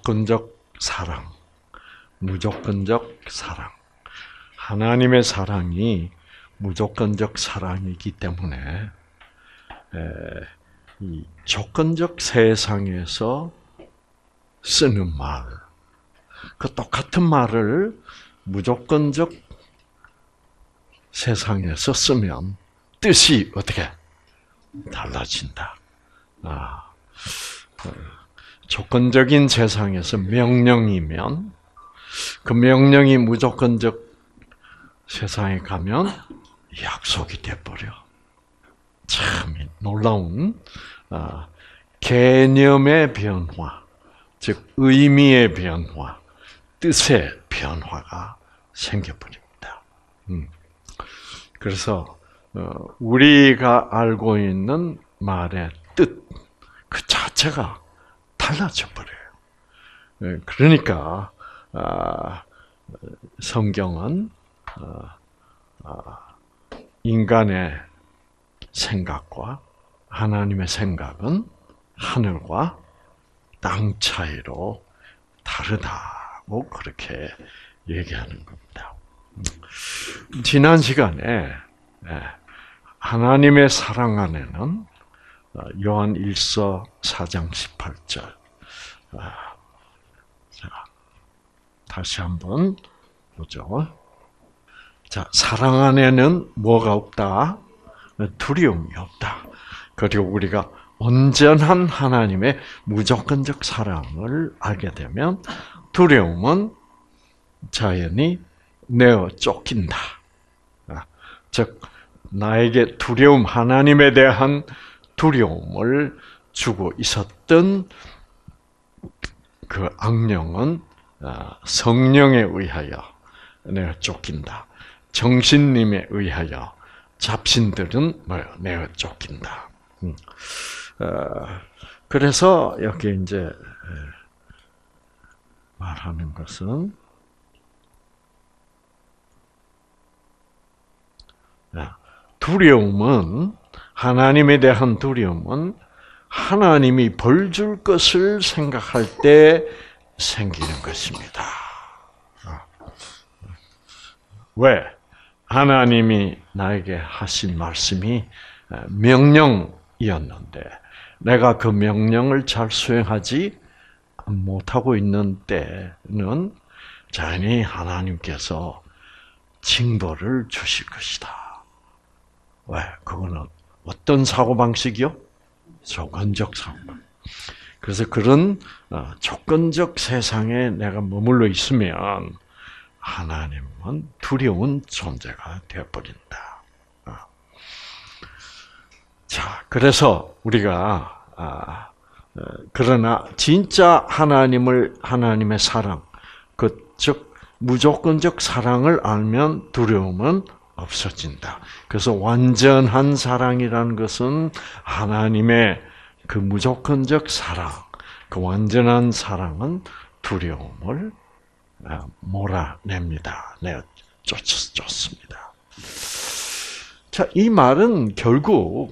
조건적 사랑, 무조건적 사랑. 하나님의 사랑이 무조건적 사랑이기 때문에 이 조건적 세상에서 쓰는 말, 그 똑같은 말을 무조건적 세상에서 쓰면 뜻이 어떻게 달라진다. 조건적인 세상에서 명령이면 그 명령이 무조건적 세상에 가면 약속이 돼버려. 참 놀라운 개념의 변화, 즉 의미의 변화, 뜻의 변화가 생겨버립니다. 그래서 우리가 알고 있는 말의 뜻 그 자체가 달라져 버려요. 그러니까 성경은 인간의 생각과 하나님의 생각은 하늘과 땅 차이로 다르다고 그렇게 얘기하는 겁니다. 지난 시간에 하나님의 사랑 안에는 요한 1서 4장 18절 다시 한번 보죠. 자, 사랑 안에는 뭐가 없다? 두려움이 없다. 그리고 우리가 온전한 하나님의 무조건적 사랑을 알게 되면 두려움은 자연히 내어 쫓긴다. 즉 나에게 두려움, 하나님에 대한 두려움을 주고 있었던 그 악령은 성령에 의하여 내어 쫓긴다. 정신님에 의하여 잡신들은 내어 쫓긴다. 그래서 여기 이제 말하는 것은 두려움은 하나님에 대한 두려움은 하나님이 벌 줄 것을 생각할 때 생기는 것입니다. 왜? 하나님이 나에게 하신 말씀이 명령이었는데 내가 그 명령을 잘 수행하지 못하고 있는 때는 자연히 하나님께서 징벌을 주실 것이다. 왜? 그거는 어떤 사고방식이요? 조건적 사고방식. 그래서 그런 조건적 세상에 내가 머물러 있으면 하나님은 두려운 존재가 되어버린다. 자, 그래서 우리가 그러나 진짜 하나님의 사랑, 즉 무조건적 사랑을 알면 두려움은 없어진다. 그래서 완전한 사랑이라는 것은 하나님의 그 무조건적 사랑, 그 완전한 사랑은 두려움을 몰아냅니다. 쫓습니다. 자, 이 말은 결국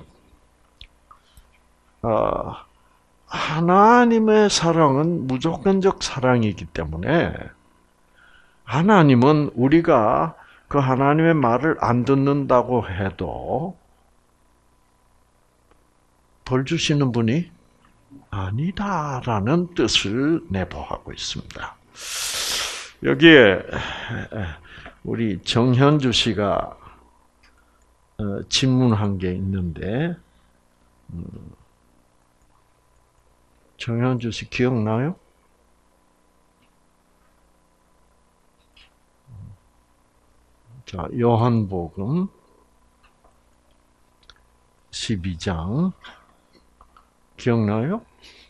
하나님의 사랑은 무조건적 사랑이기 때문에 하나님은 우리가 그 하나님의 말을 안 듣는다고 해도 벌 주시는 분이 아니다라는 뜻을 내포하고 있습니다. 여기에 우리 정현주 씨가 질문한 게 있는데 정현주 씨 기억나요? 자, 요한복음 12장 기억나요?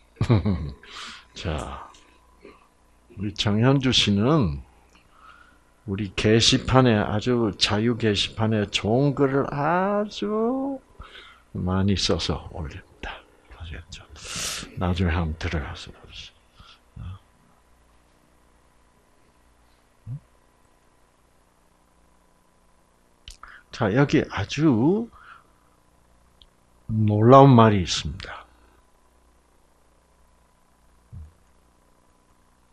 자, 우리 정현주 씨는 우리 게시판에 아주 자유 게시판에 좋은 글을 아주 많이 써서 올립니다. 아시겠죠? 나중에 한번 들어가서 보세요. 자, 여기 아주 놀라운 말이 있습니다.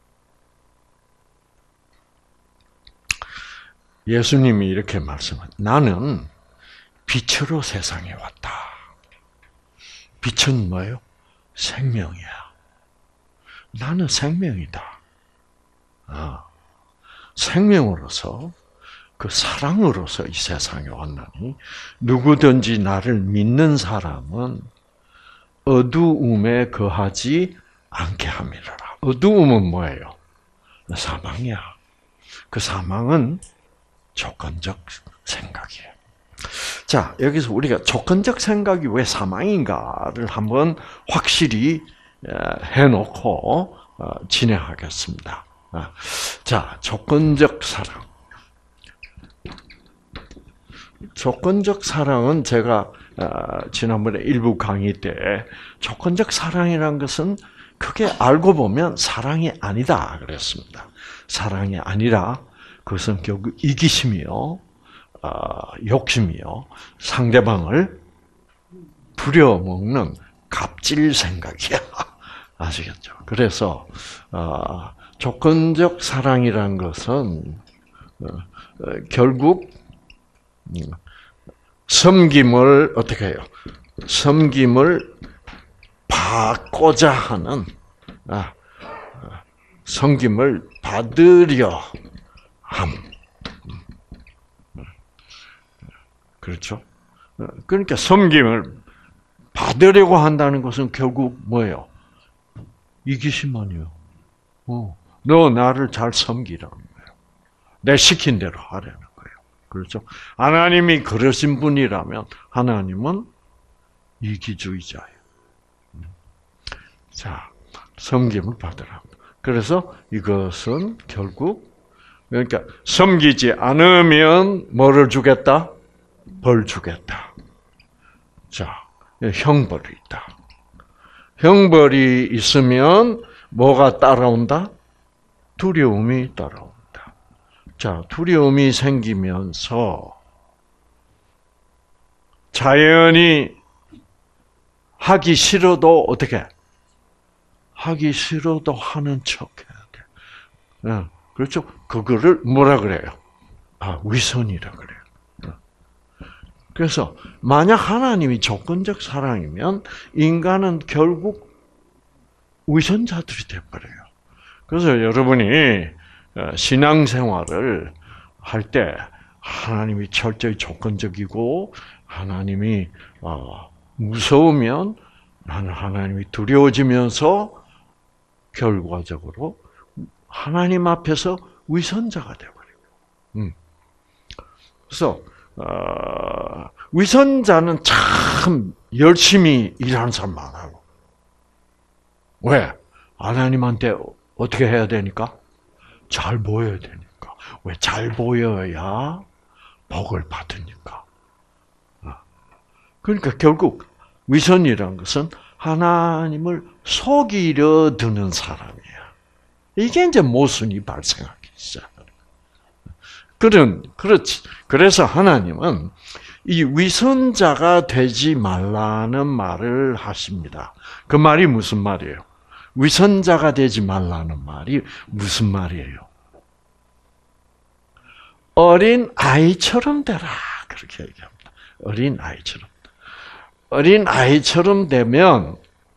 예수님이 이렇게 말씀하셨 나는 빛으로 세상에 왔다. 빛은 뭐예요? 생명이야. 나는 생명이다. 생명으로서 그 사랑으로서 이 세상에 왔나니 누구든지 나를 믿는 사람은 어두움에 거하지 않게 함이라. 어두움은 뭐예요? 사망이야. 그 사망은 조건적 생각이에요. 자, 여기서 우리가 조건적 생각이 왜 사망인가를 한번 확실히 해놓고 진행하겠습니다. 자, 조건적 사랑. 조건적 사랑은 제가 지난번에 일부 강의 때 조건적 사랑이라는 것은 그게 알고 보면 사랑이 아니다 그랬습니다. 사랑이 아니라 그것은 결국 이기심이요, 욕심이요, 상대방을 부려먹는 갑질 생각이야. 아시겠죠? 그래서 조건적 사랑이란 것은 결국 섬김을 어떻게 해요? 섬김을 받고자 하는, 섬김을 받으려 함. 그렇죠? 그러니까 섬김을 받으려고 한다는 것은 결국 뭐예요? 이기심 아니에요. 너 나를 잘 섬기라는 거예요. 내 시킨 대로 하라는 거예요. 그렇죠? 하나님이 그러신 분이라면 하나님은 이기주의자예요. 자, 섬김을 받으라. 그래서 이것은 결국 그러니까 섬기지 않으면 뭐를 주겠다? 벌 주겠다. 자, 형벌이 있다. 형벌이 있으면 뭐가 따라온다? 두려움이 따라온다. 자, 두려움이 생기면서 자연히 하기 싫어도 어떻게? 하기 싫어도 하는 척 해야 돼. 그렇죠? 그거를 뭐라 그래요? 위선이라 그래요. 그래서 만약 하나님이 조건적 사랑이면 인간은 결국 위선자들이 돼버려요. 그래서 여러분이 신앙생활을 할 때 하나님이 철저히 조건적이고 하나님이 무서우면 나는 하나님이 두려워지면서 결과적으로 하나님 앞에서 위선자가 되어버려요. 그래서 위선자는 참 열심히 일하는 사람 많아요. 왜? 하나님한테 어떻게 해야 되니까? 잘 보여야 되니까. 왜? 잘 보여야 복을 받으니까. 그러니까 결국 위선이라는 것은 하나님을 속이려 드는 사람이야. 이게 이제 모순이 발생하기 시작해요. 그렇지. 그래서 하나님은 이 위선자가 되지 말라는 말을 하십니다. 그 말이 무슨 말이에요? 위선자가 되지 말라는 말이 무슨 말이에요? 어린 아이처럼 되라. 그렇게 얘기합니다. 어린 아이처럼. 어린 아이처럼 되면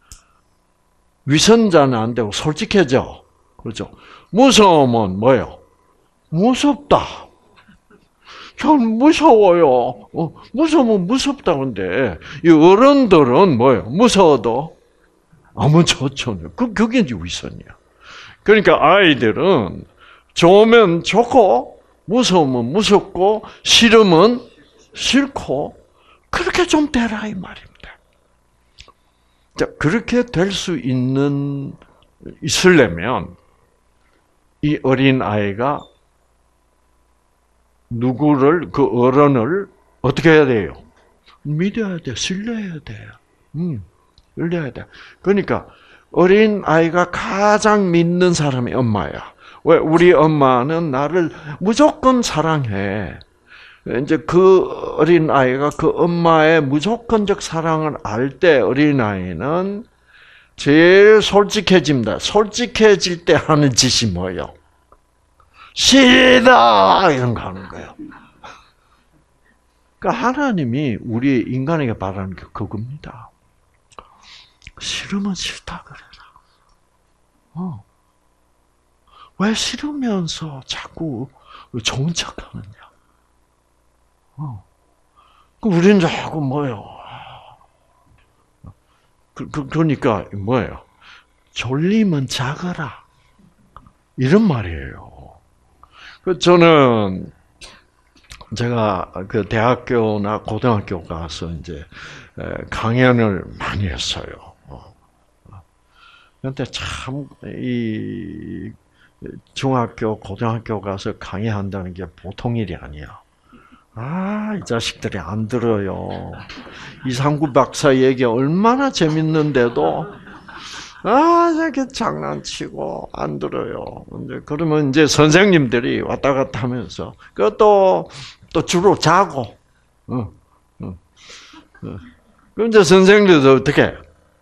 위선자는 안 되고 솔직해져. 그렇죠? 무서움은 뭐예요? 무섭다. 전 무서워요. 무서우면 무섭다는데 이 어른들은 뭐예요? 무서워도 아무 좋죠. 그게 이제 위선이야. 그러니까 아이들은 좋으면 좋고 무서우면 무섭고 싫으면 싫고 그렇게 좀 되라 이 말입니다. 자, 그렇게 될 수 있으려면 이 어린 아이가 누구를 그 어른을 어떻게 해야 돼요? 믿어야 돼, 신뢰해야 돼요. 신뢰해야 돼. 그러니까 어린 아이가 가장 믿는 사람이 엄마야. 왜? 우리 엄마는 나를 무조건 사랑해. 이제 그 어린 아이가 그 엄마의 무조건적 사랑을 알 때 어린 아이는 제일 솔직해집니다. 솔직해질 때 하는 짓이 뭐예요? 싫다 이런 거 하는 거예요. 그러니까 하나님이 우리 인간에게 바라는 게 그겁니다. 싫으면 싫다 그래라. 왜 싫으면서 자꾸 좋은 척하느냐? 우리는 자꾸 뭐요? 그러니까 뭐예요? 졸리면 자거라. 이런 말이에요. 저는 제가 그 대학교나 고등학교 가서 이제 강연을 많이 했어요. 그런데 참 이 중학교, 고등학교 가서 강의한다는 게 보통 일이 아니야. 이 자식들이 안 들어요. 이상구 박사 얘기 얼마나 재밌는데도, 저렇게 장난치고 안 들어요. 그러면 이제 선생님들이 왔다 갔다 하면서, 그것도 또 주로 자고, 그럼 이제 선생님들도 어떻게,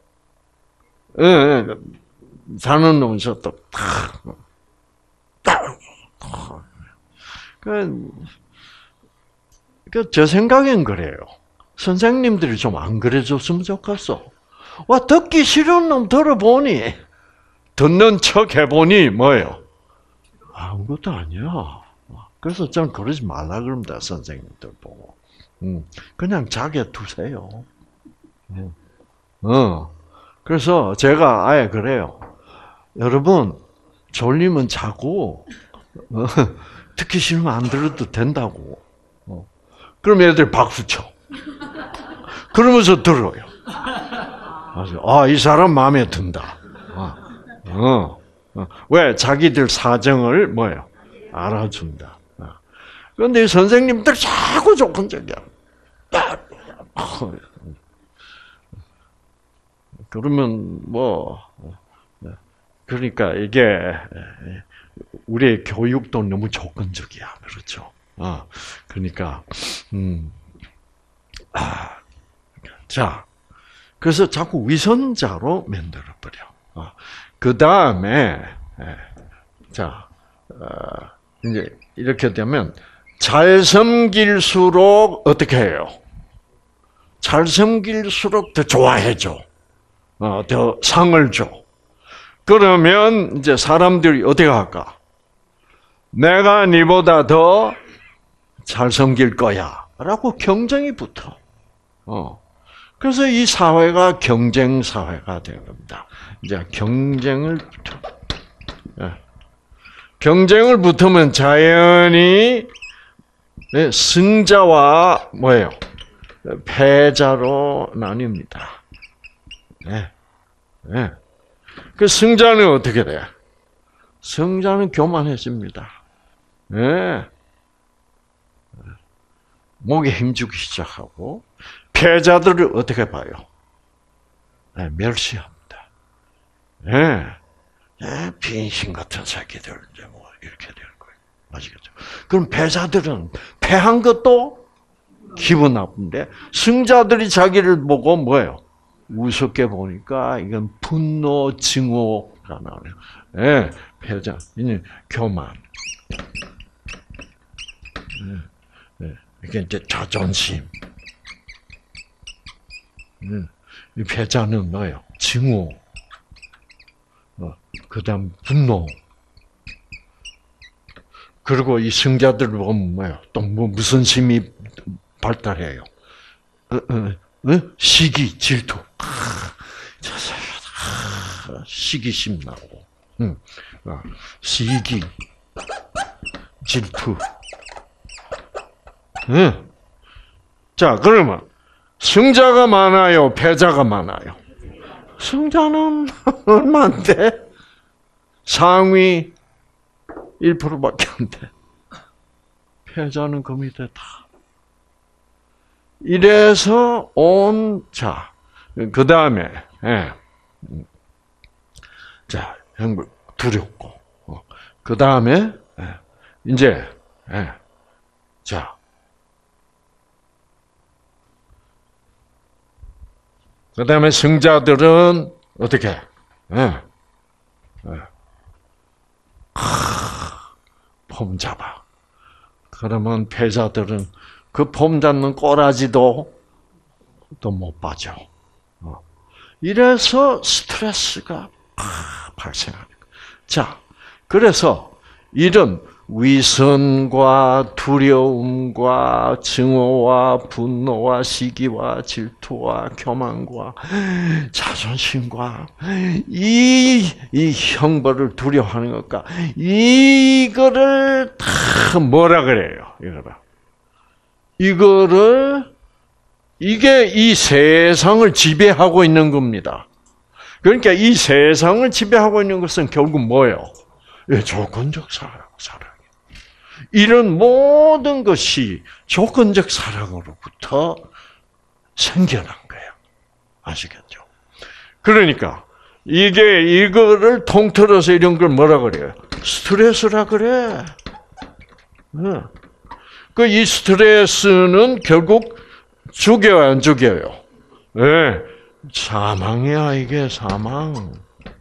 자는 놈은 또 제 생각엔 그래요. 선생님들이 좀 안 그래줬으면 좋겠어. 듣기 싫은 놈 들어보니, 듣는 척 해보니 뭐예요? 아무것도 아니야. 그래서 저는 그러지 말라 그럽니다, 선생님들 보고. 그냥 자게 두세요. 그래서 제가 아예 그래요. 여러분, 졸리면 자고, 듣기 싫으면 안 들어도 된다고. 그럼 애들 박수 쳐. 그러면서 들어요. 이 사람 마음에 든다. 왜? 자기들 사정을 뭐예요? 알아준다. 그런데 선생님들 자꾸 조건적이야. 그러면 그러니까 이게 우리의 교육도 너무 조건적이야, 그렇죠? 그러니까 자, 그래서 자꾸 위선자로 만들어 버려. 그 다음에 자, 이제 이렇게 되면 잘 섬길수록 어떻게 해요? 잘 섬길수록 더 좋아해줘. 더 상을 줘. 그러면 이제 사람들이 어떻게 할까? 내가 네보다 더 잘 섬길 거야. 라고 경쟁이 붙어. 그래서 이 사회가 경쟁 사회가 되는 겁니다. 이제 경쟁을 붙어. 경쟁을 붙으면 자연히 승자와 뭐예요? 패자로 나뉩니다. 그 승자는 어떻게 돼? 승자는 교만해집니다. 목에 힘주기 시작하고, 패자들을 어떻게 봐요? 멸시합니다. 빈신 같은 새끼들, 이렇게 되는 거예요. 아시겠죠? 그럼 패자들은 패한 것도 기분 나쁜데, 승자들이 자기를 보고 뭐예요? 우습게 보니까 이건 분노, 증오가 나오네요. 패자, 교만. 이게 이제 자존심. 이 패자는 뭐예요? 증오. 그다음 분노. 그리고 이 승자들을 보면 뭐예요? 또 무슨 심이 발달해요? 시기, 질투. 시기심 나고. 시기, 질투. 자, 그러면 승자가 많아요, 패자가 많아요? 승자는 얼마인데? 상위 1%밖에 안 돼. 패자는 그 밑에 다. 이래서 그 다음에, 자, 두렵고, 그 다음에, 이제, 자, 그 다음에 승자들은 어떻게? 폼 잡아. 그러면 패자들은 그 폼 잡는 꼬라지도 또 못 빠져. 이래서 스트레스가 발생하는 거예요. 자, 그래서 이런 위선과 두려움과 증오와 분노와 시기와 질투와 교만과 자존심과 이 형벌을 두려워하는 것과 이거를 다 뭐라 그래요? 이게 이 세상을 지배하고 있는 겁니다. 그러니까 이 세상을 지배하고 있는 것은 결국 뭐예요? 조건적 사랑이에요. 이런 모든 것이 조건적 사랑으로부터 생겨난 거예요. 아시겠죠? 그러니까 이거를 통틀어서 이런 걸 뭐라 그래요? 스트레스라 그래. 그 이 스트레스는 결국 죽여요, 안 죽여요? 네. 사망이야, 이게 사망.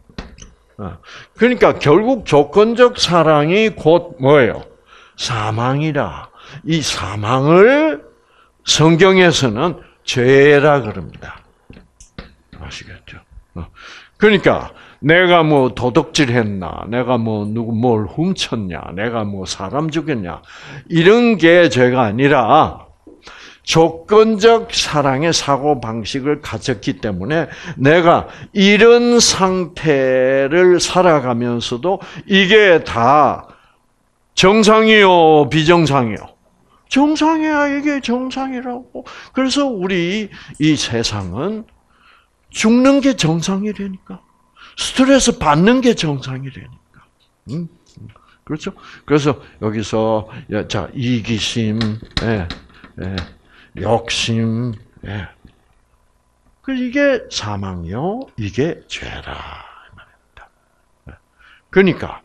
그러니까 결국 조건적 사랑이 곧 뭐예요? 사망이라. 이 사망을 성경에서는 죄라 그럽니다. 아시겠죠? 그러니까 내가 뭐 도둑질했나, 내가 뭐 누구 뭘 훔쳤냐, 내가 뭐 사람 죽였냐, 이런 게 죄가 아니라 조건적 사랑의 사고 방식을 가졌기 때문에 내가 이런 상태를 살아가면서도 이게 다 정상이요, 비정상이요? 정상이야, 이게 정상이라고. 그래서 우리 이 세상은 죽는 게 정상이라니까. 스트레스 받는 게 정상이라니까. 그렇죠? 그래서 여기서 자 이기심, 욕심, 이게 사망이요, 이게 죄라 말입니다. 그러니까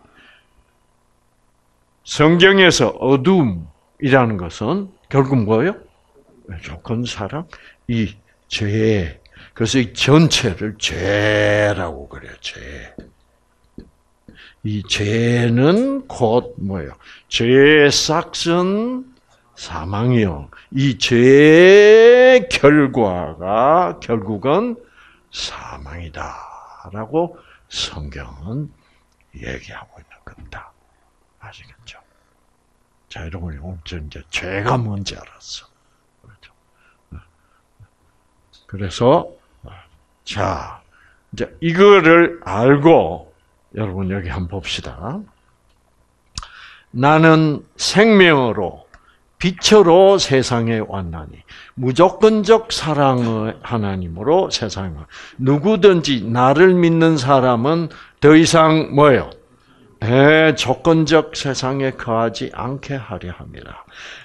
성경에서 어둠이라는 것은 결국 뭐예요? 조건 사랑, 이 죄. 그래서 이 전체를 죄라고 그래요. 죄. 이 죄는 곧 뭐예요? 죄의 싹은 사망이요. 이 죄의 결과가 결국은 사망이다라고 성경은 얘기하고 있는 겁니다. 아시겠죠? 자, 여러분이 오늘 이제 죄가 뭔지 알았어. 그렇죠? 그래서 자, 이제 이거를 알고 여러분 여기 한번 봅시다. 나는 생명으로 빛으로 세상에 왔나니 무조건적 사랑의 하나님으로 세상에 누구든지 나를 믿는 사람은 더 이상 뭐예요? 조건적 세상에 거하지 않게 하려 함이라.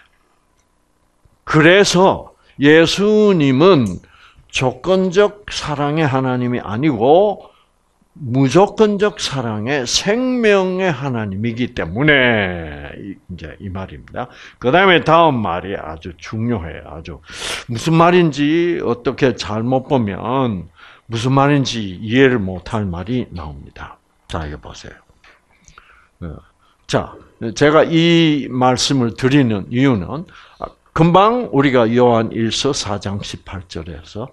그래서 예수님은 조건적 사랑의 하나님이 아니고 무조건적 사랑의 생명의 하나님이기 때문에 이제 이 말입니다. 그 다음에 다음 말이 아주 중요해요. 아주 무슨 말인지 어떻게 잘못 보면 무슨 말인지 이해를 못할 말이 나옵니다. 자, 이거 보세요. 자, 제가 이 말씀을 드리는 이유는 금방 우리가 요한 1서 4장 18절에서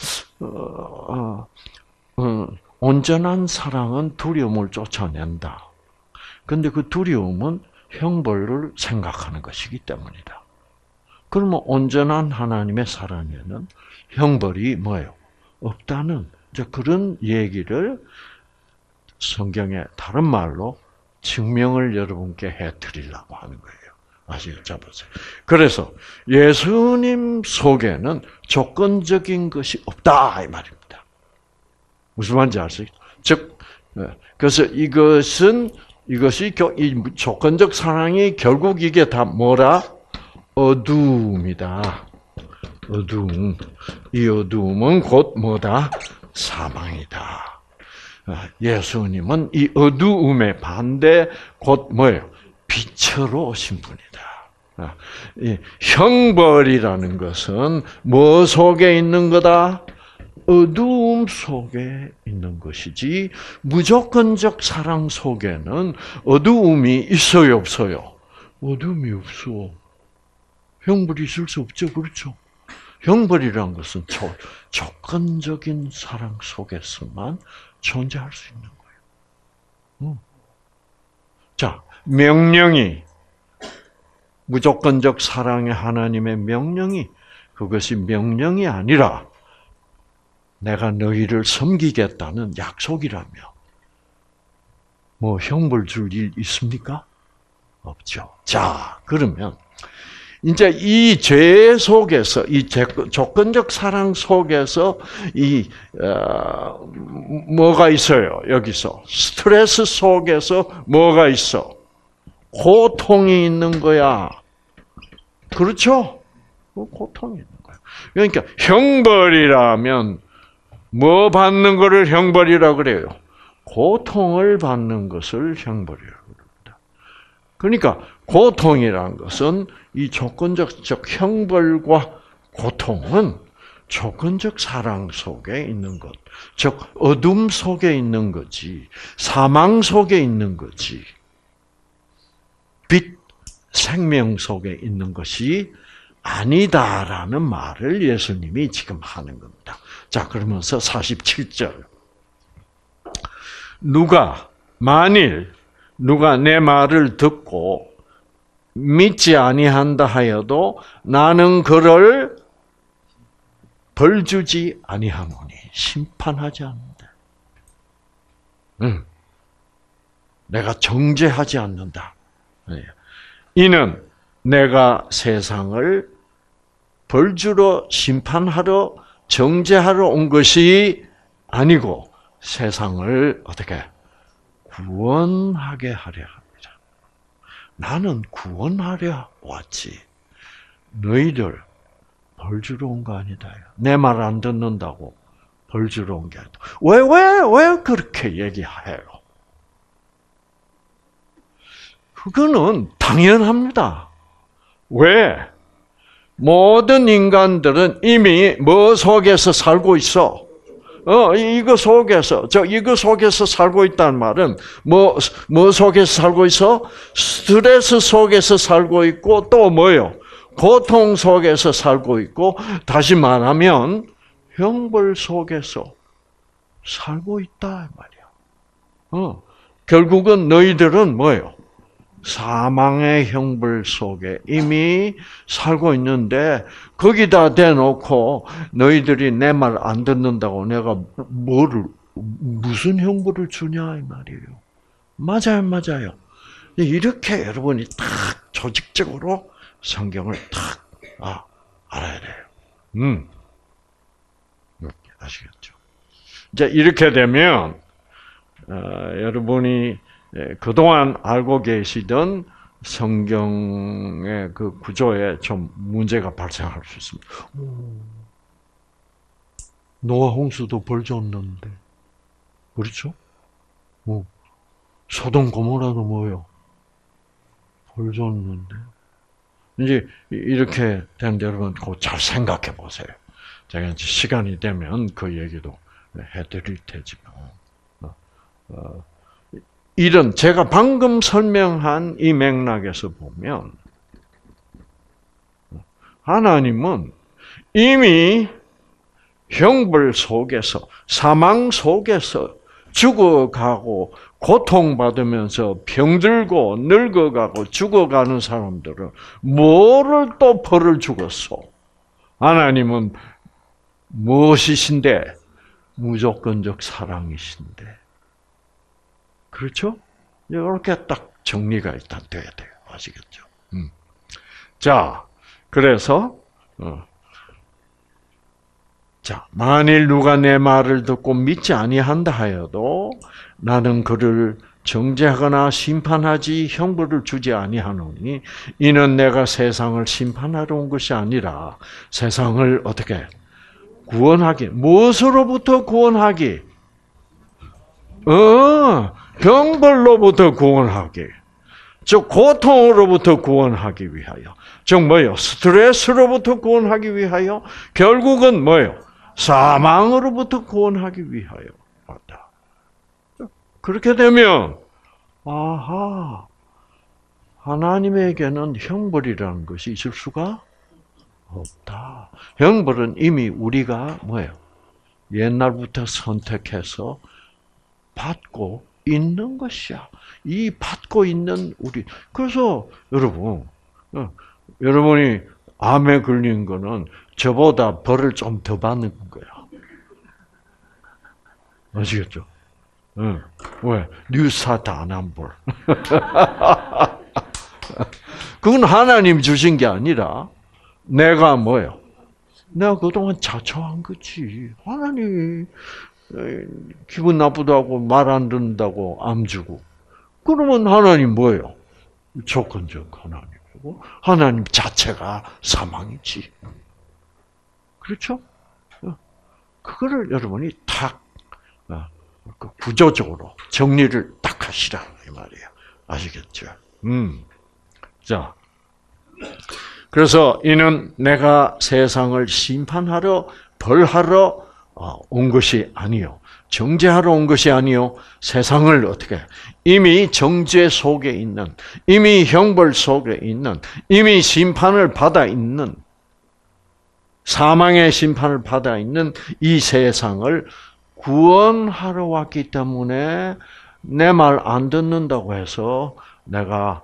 온전한 사랑은 두려움을 쫓아낸다. 그런데 그 두려움은 형벌을 생각하는 것이기 때문이다. 그러면 온전한 하나님의 사랑에는 형벌이 뭐예요? 없다는 그런 얘기를 성경의 다른 말로 증명을 여러분께 해드리려고 하는 거예요. 아시겠죠? 보세요. 그래서 예수님 속에는 조건적인 것이 없다 이 말입니다. 무슨 말인지 아시죠? 즉, 그래서 이것이 이 조건적 사랑이 결국 이게 다 뭐라? 어두움이다. 어두움. 이 어두움은 곧 뭐다? 사망이다. 예수님은 이 어두움의 반대 곧 뭐예요? 빛으로 오신 분이다. 이 형벌이라는 것은 뭐 속에 있는 거다? 어두움 속에 있는 것이지 무조건적 사랑 속에는 어두움이 있어요, 없어요? 어둠이 없어. 형벌이 있을 수 없죠. 그렇죠? 형벌이란 것은 조건적인 사랑 속에서만 존재할 수 있는 거예요. 자, 명령이, 무조건적 사랑의 하나님의 명령이, 그것이 명령이 아니라 내가 너희를 섬기겠다는 약속이라며 뭐 형벌 줄 일 있습니까? 없죠. 자, 그러면 이제 이 죄 속에서, 이 조건적 사랑 속에서 뭐가 있어요? 여기서 스트레스 속에서 뭐가 있어? 고통이 있는 거야. 그렇죠? 고통이 있는 거야. 그러니까 형벌이라면 뭐 받는 것을 형벌이라고 그래요? 고통을 받는 것을 형벌이라고 합니다. 그러니까 고통이라는 것은 이 조건적 형벌과 고통은 조건적 사랑 속에 있는 것, 즉 어둠 속에 있는 거지, 사망 속에 있는 거지, 빛, 생명 속에 있는 것이 아니다라는 말을 예수님이 지금 하는 겁니다. 자, 그러면서 47절. 만일 누가 내 말을 듣고 믿지 아니한다 하여도 나는 그를 벌 주지 아니하노니, 심판하지 않는다. 내가 정죄하지 않는다. 이는 내가 세상을 벌주러, 심판하러, 정죄하러 온 것이 아니고 세상을 어떻게 구원하게 하려 합니다. 나는 구원하려 왔지. 너희들 벌주러 온 거 아니다. 내 말 안 듣는다고 벌주러 온 게 아니다. 왜 그렇게 얘기해요? 그거는 당연합니다. 왜? 모든 인간들은 이미 뭐 속에서 살고 있어? 이거 속에서 살고 있다는 말은 뭐 속에서 살고 있어? 스트레스 속에서 살고 있고, 또 뭐요? 고통 속에서 살고 있고, 다시 말하면 형벌 속에서 살고 있다 말이야. 결국은 너희들은 뭐예요? 사망의 형벌 속에 이미 살고 있는데, 거기다 대놓고 너희들이 내 말 안 듣는다고 내가 무슨 형벌을 주냐 이 말이에요. 맞아요. 이렇게 여러분이 딱 조직적으로 성경을 딱 알아야 돼요. 아시겠죠? 이제 이렇게 되면 여러분이 그동안 알고 계시던 성경의 그 구조에 좀 문제가 발생할 수 있습니다. 노아 홍수도 벌 줬는데, 그렇죠? 소돔 고모라도 뭐요? 벌 줬는데. 이제 이렇게 되는데 여러분 잘 생각해 보세요. 제가 이제 시간이 되면 그 얘기도 해드릴 테지만, 이런 제가 방금 설명한 이 맥락에서 보면 하나님은 이미 형벌 속에서, 사망 속에서 죽어가고 고통받으면서 병들고 늙어가고 죽어가는 사람들은 뭐를 또 벌을 주겠어? 하나님은 무엇이신데? 무조건적 사랑이신데. 그렇죠? 이렇게 딱 정리가 일단 돼야 돼요. 아시겠죠? 자, 그래서 만일 누가 내 말을 듣고 믿지 아니한다 하여도 나는 그를 정죄하거나 심판하지 형벌을 주지 아니하노니, 이는 내가 세상을 심판하러 온 것이 아니라 세상을 어떻게 구원하기. 무엇으로부터 구원하기? 형벌로부터 구원하기. 즉 고통으로부터 구원하기 위하여. 즉 뭐요? 스트레스로부터 구원하기 위하여. 결국은 뭐요? 사망으로부터 구원하기 위하여 왔다. 그렇게 되면 하나님에게는 형벌이라는 것이 있을 수가 없다. 형벌은 이미 우리가 뭐예요? 옛날부터 선택해서 받고 있는 것이야. 이 받고 있는 우리. 그래서 여러분이 암에 걸린 거는 저보다 벌을 좀 더 받는 거야. 아시겠죠? 응. 왜? 뉴스타트 안 한 벌. 그건 하나님 주신 게 아니라 내가 뭐예요? 내가 그동안 자초한 거지. 하나님이 기분 나쁘다고 말 안 듣는다고 암 주고. 그러면 하나님 뭐예요? 조건적 하나님이고 하나님 자체가 사망이지. 그렇죠? 그거를 여러분이 딱 구조적으로 정리를 딱 하시라 이 말이에요. 아시겠죠? 자, 그래서 이는 내가 세상을 심판하러 벌하러 온 것이 아니요, 정죄하러 온 것이 아니요, 세상을 어떻게 이미 정죄 속에 있는, 이미 형벌 속에 있는, 이미 심판을 받아 있는, 사망의 심판을 받아 있는 이 세상을 구원하러 왔기 때문에 내 말 안 듣는다고 해서 내가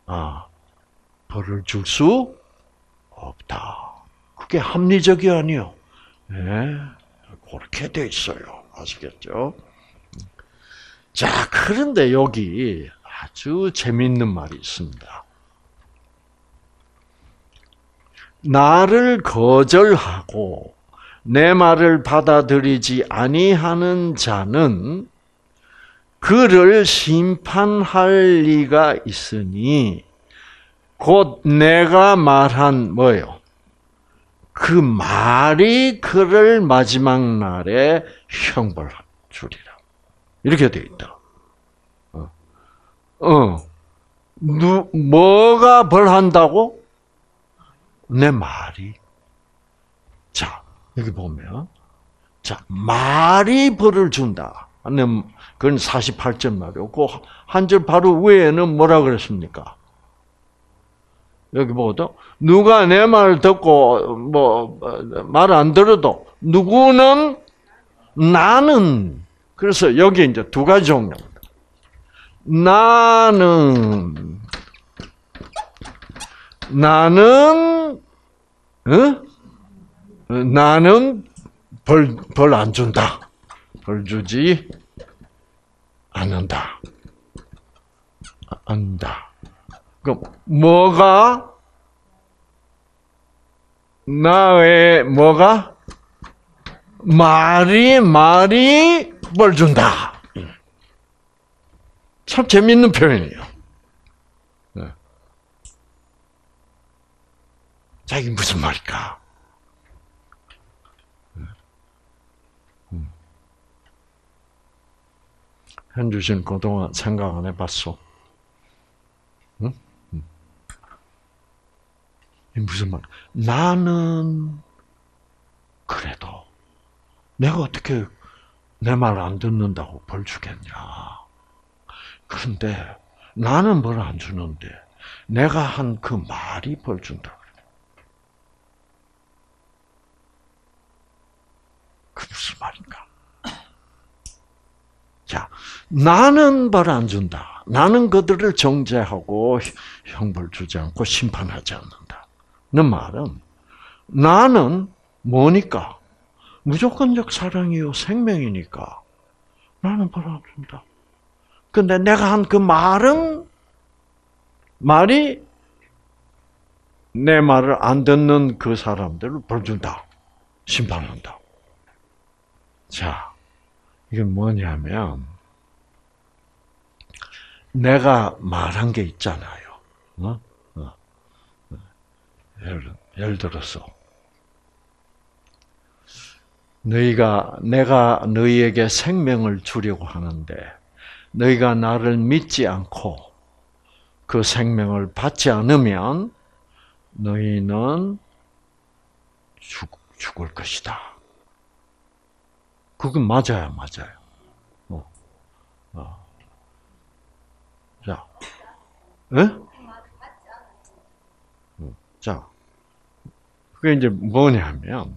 벌을 줄 수 없다. 그게 합리적이 아니요. 네, 그렇게 돼 있어요. 아시겠죠? 자, 그런데 여기 아주 재미있는 말이 있습니다. 나를 거절하고 내 말을 받아들이지 아니하는 자는 그를 심판할 리가 있으니 곧 내가 말한 뭐예요? 그 말이 그를 마지막 날에 형벌 주리라. 이렇게 되어 있다. 뭐가 벌한다고? 내 말이. 자, 여기 보면, 자, 말이 벌을 준다. 그건 48절 말이고, 그 한 절 바로 위에는 뭐라 그랬습니까? 여기 보도 누가 내 말 듣고 말 안 들어도 누구는 나는. 그래서 여기 이제 두 가지 종류입니다. 나는 벌 안 준다. 벌 주지 않는다. 그럼 뭐가 나의 뭐가 말이 벌 준다. 참 재밌는 표현이에요. 자, 이게 무슨 말일까? 현주신 그동안 생각 안 해봤어? 응? 이 무슨 말? 나는 그래도 내가 어떻게 내 말 안 듣는다고 벌 주겠냐? 그런데 나는 벌 안 주는데 내가 한 그 말이 벌 준다. 그 무슨 말인가? 자, 나는 벌 안 준다. 나는 그들을 정죄하고 형벌 주지 않고 심판하지 않는다. 그 말은 나는 뭐니까? 무조건적 사랑이요 생명이니까 나는 벌 안 준다. 근데 내가 한 그 말이 내 말을 안 듣는 그 사람들을 벌 준다. 심판한다. 자, 이게 뭐냐면 내가 말한 게 있잖아요. 예를 들어서 내가 너희에게 생명을 주려고 하는데 너희가 나를 믿지 않고 그 생명을 받지 않으면 너희는 죽을 것이다. 그건 맞아요. 자, 예? 자, 그게 이제 뭐냐면,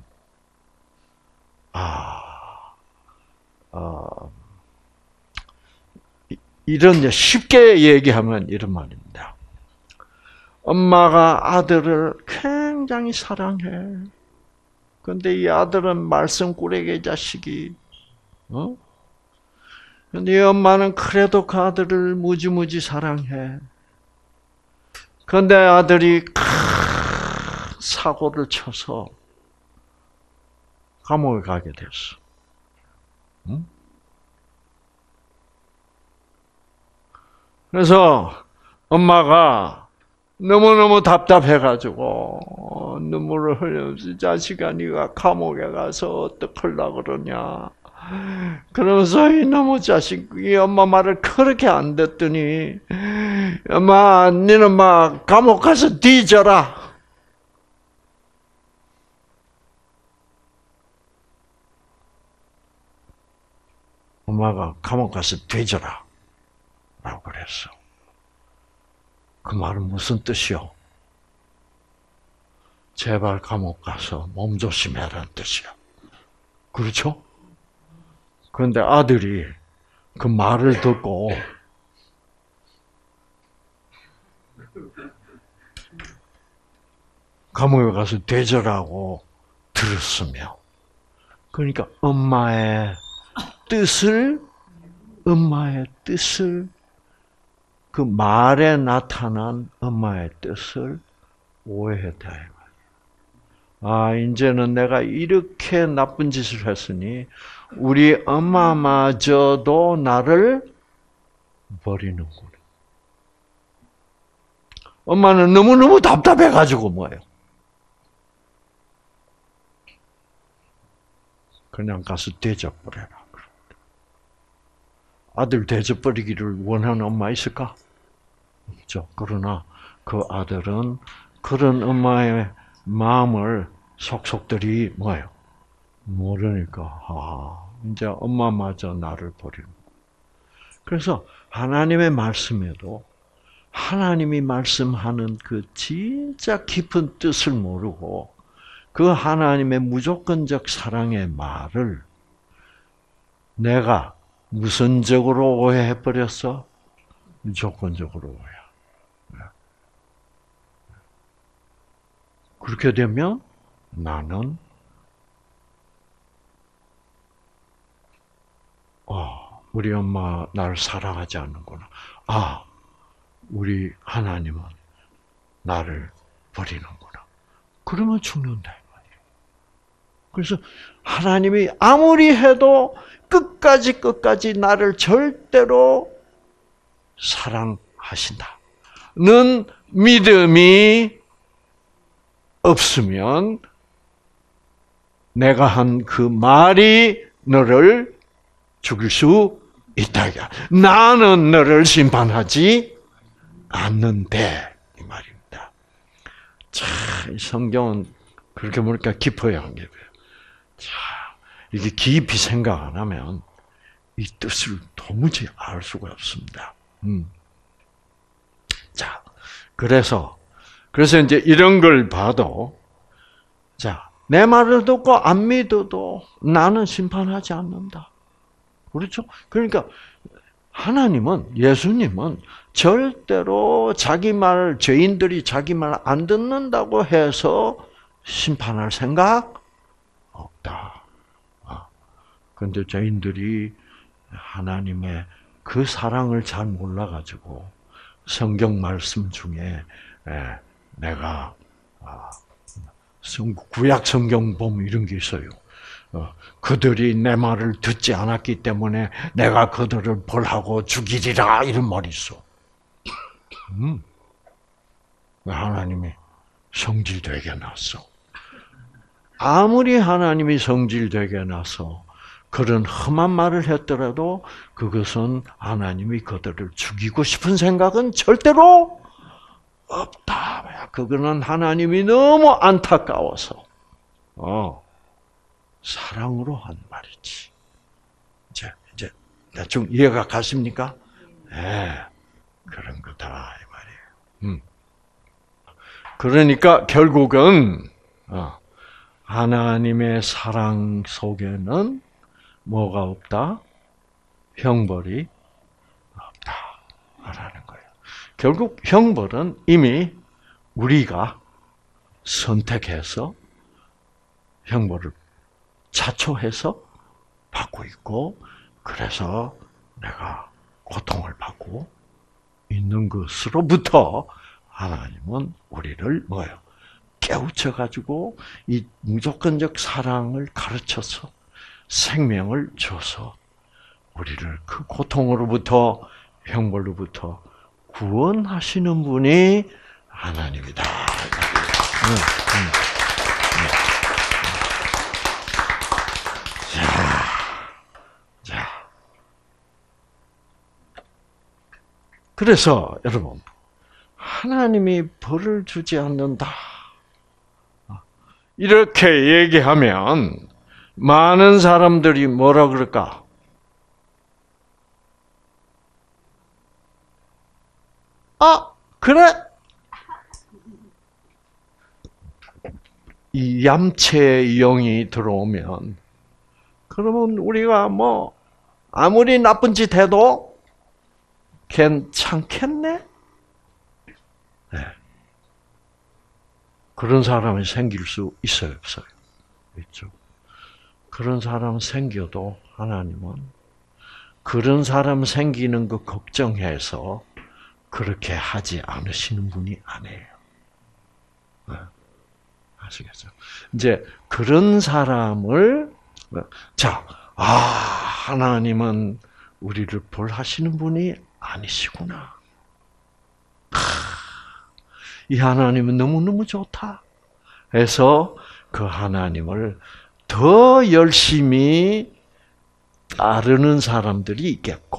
이런 이제 쉽게 얘기하면 이런 말입니다. 엄마가 아들을 굉장히 사랑해. 근데 이 아들은 말썽꾸레기 자식이, 근데 이 엄마는 그래도 그 아들을 무지무지 사랑해. 근데 아들이 사고를 쳐서 감옥에 가게 됐어. 응? 그래서 엄마가 너무너무 답답해가지고 눈물을 흘리면서 자식아 네가 감옥에 가서 어떡하려고 그러냐. 그러면서 이놈의 자식이 엄마 말을 그렇게 안 듣더니 엄마 너는 막 감옥 가서 뒤져라. 엄마가 감옥 가서 뒤져라 라고 그랬어. 그 말은 무슨 뜻이요? 제발 감옥 가서 몸조심해라는 뜻이야. 그렇죠? 그런데 아들이 그 말을 듣고 감옥에 가서 되절하고 들었으며, 그러니까 엄마의 뜻을 그 말에 나타난 엄마의 뜻을 오해했다. 이제는 내가 이렇게 나쁜 짓을 했으니 우리 엄마마저도 나를 버리는구나. 엄마는 너무너무 답답해가지고 뭐예요? 그냥 가서 대접버려라. 아들 대접버리기를 원하는 엄마 있을까? 없죠. 그러나 그 아들은 그런 엄마의 마음을 속속들이 뭐예요? 모르니까 이제 엄마마저 나를 버리는. 그래서 하나님의 말씀에도 하나님이 말씀하는 그 진짜 깊은 뜻을 모르고 그 하나님의 무조건적 사랑의 말을 내가 무선적으로 오해해버렸어? 무조건적으로 오해. 그렇게 되면 나는 우리 엄마 나를 사랑하지 않는구나. 우리 하나님은 나를 버리는구나. 그러면 죽는다. 그래서 하나님이 아무리 해도 끝까지 나를 절대로 사랑하신다. 는 믿음이 없으면 내가 한 그 말이 너를 죽일 수 있다. 나는 너를 심판하지 않는데 이 말입니다. 자, 이 성경은 그렇게 보니까 깊어야 한 게. 자, 이게 깊이 생각 안 하면 이 뜻을 도무지 알 수가 없습니다. 자, 그래서 이제 이런 걸 봐도, 자, 내 말을 듣고 안 믿어도 나는 심판하지 않는다. 그렇죠? 그러니까 하나님은, 예수님은 절대로 죄인들이 자기 말 안 듣는다고 해서 심판할 생각 없다. 그런데 죄인들이 하나님의 그 사랑을 잘 몰라가지고 성경 말씀 중에 내가 구약 성경 보면 이런 게 있어요. 그들이 내 말을 듣지 않았기 때문에 내가 그들을 벌하고 죽이리라 이런 말이 있어. 하나님이 성질되게 놨어. 아무리 하나님이 성질되게 나서 그런 험한 말을 했더라도 그것은 하나님이 그들을 죽이고 싶은 생각은 절대로 없다. 그거는 하나님이 너무 안타까워서 사랑으로 한 말이지. 이제 대충 이해가 가십니까? 네, 그런 거다 이 말이에요. 그러니까 결국은 하나님의 사랑 속에는 뭐가 없다? 형벌이 없다라는 거예요. 결국 형벌은 이미 우리가 선택해서 형벌을 자초해서 받고 있고, 그래서 내가 고통을 받고 있는 것으로부터 하나님은 우리를 뭐예요? 깨우쳐가지고 이 무조건적 사랑을 가르쳐서 생명을 줘서 우리를 그 고통으로부터, 형벌로부터 구원하시는 분이 하나님이다. 자, 그래서 여러분, 하나님이 벌을 주지 않는다, 이렇게 얘기하면 많은 사람들이 뭐라 그럴까? 그래? 이 얌체의 영이 들어오면, 그러면 우리가 뭐 아무리 나쁜 짓 해도 괜찮겠네? 네. 그런 사람이 생길 수 있어요, 없어요? 있죠. 그런 사람 생겨도 하나님은 그런 사람 생기는 거 걱정해서 그렇게 하지 않으시는 분이 아니에요. 네. 아시겠죠? 이제 그런 사람을 하나님은 우리를 벌하시는 분이 아니시구나. 이 하나님은 너무너무 좋다 해서 그 하나님을 더 열심히 따르는 사람들이 있겠고,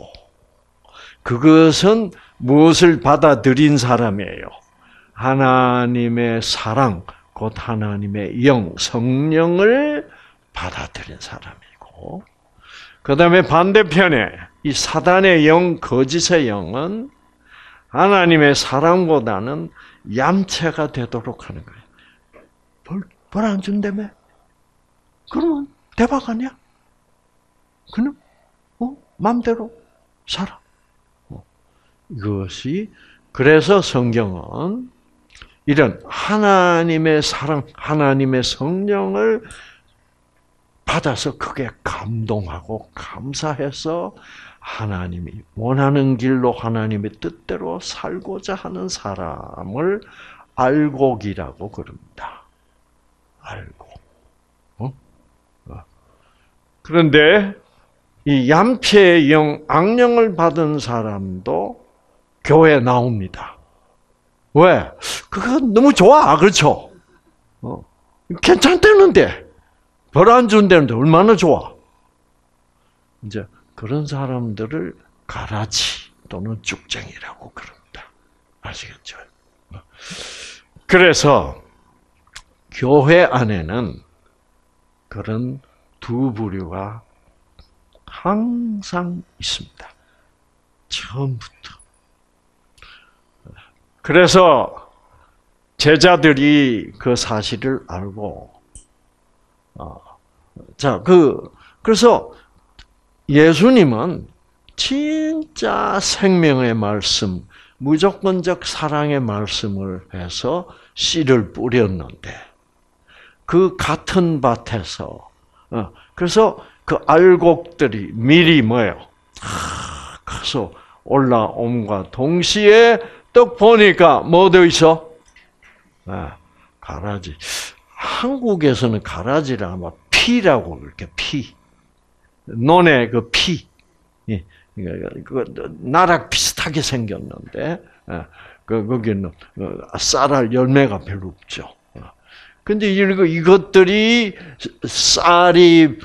그것은 무엇을 받아들인 사람이에요? 하나님의 사랑, 곧 하나님의 영, 성령을 받아들인 사람이고, 그 다음에 반대편에 이 사단의 영, 거짓의 영은 하나님의 사랑보다는 얌체가 되도록 하는 거예요. 벌 안 준다며? 그러면 대박 아니야? 그럼 마음대로 살아. 이것이, 그래서 성경은 이런 하나님의 사랑, 하나님의 성령을 받아서 크게 감동하고 감사해서 하나님이 원하는 길로 하나님의 뜻대로 살고자 하는 사람을 알곡이라고 그럽니다. 알곡. 그런데 이 얌체의 영, 악령을 받은 사람도 교회에 나옵니다. 왜? 그거 너무 좋아, 그렇죠? 괜찮다는데, 벌 안 준다는데 얼마나 좋아? 이제 그런 사람들을 가라지 또는 쭉쟁이라고 그럽니다. 아시겠죠? 그래서 교회 안에는 그런 두 부류가 항상 있습니다. 처음부터. 그래서 제자들이 그 사실을 알고, 그래서 예수님은 진짜 생명의 말씀, 무조건적 사랑의 말씀을 해서 씨를 뿌렸는데, 그 같은 밭에서, 그래서 그 알곡들이 미리 뭐예요? 커서 올라옴과 동시에 떡 보니까 뭐 되어 있어? 가라지. 한국에서는 가라지를 아마 피라고 그렇게 피. 논의 그 피. 나락 비슷하게 생겼는데, 거기는 쌀알 열매가 별로 없죠. 근데 이것들이 쌀이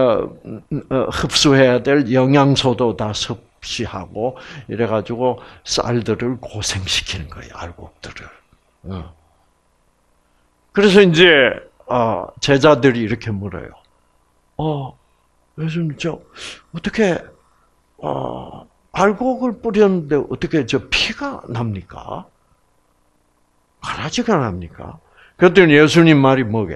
흡수해야 될 영양소도 다 섭취하고 이래가지고 쌀들을 고생시키는 거예요, 알곡들을. 그래서 이제 제자들이 이렇게 물어요. 예수님, 어떻게 알곡을 뿌렸는데 어떻게 저 피가 납니까? 가라지가 납니까? 그랬더니 예수님 말이 뭐게?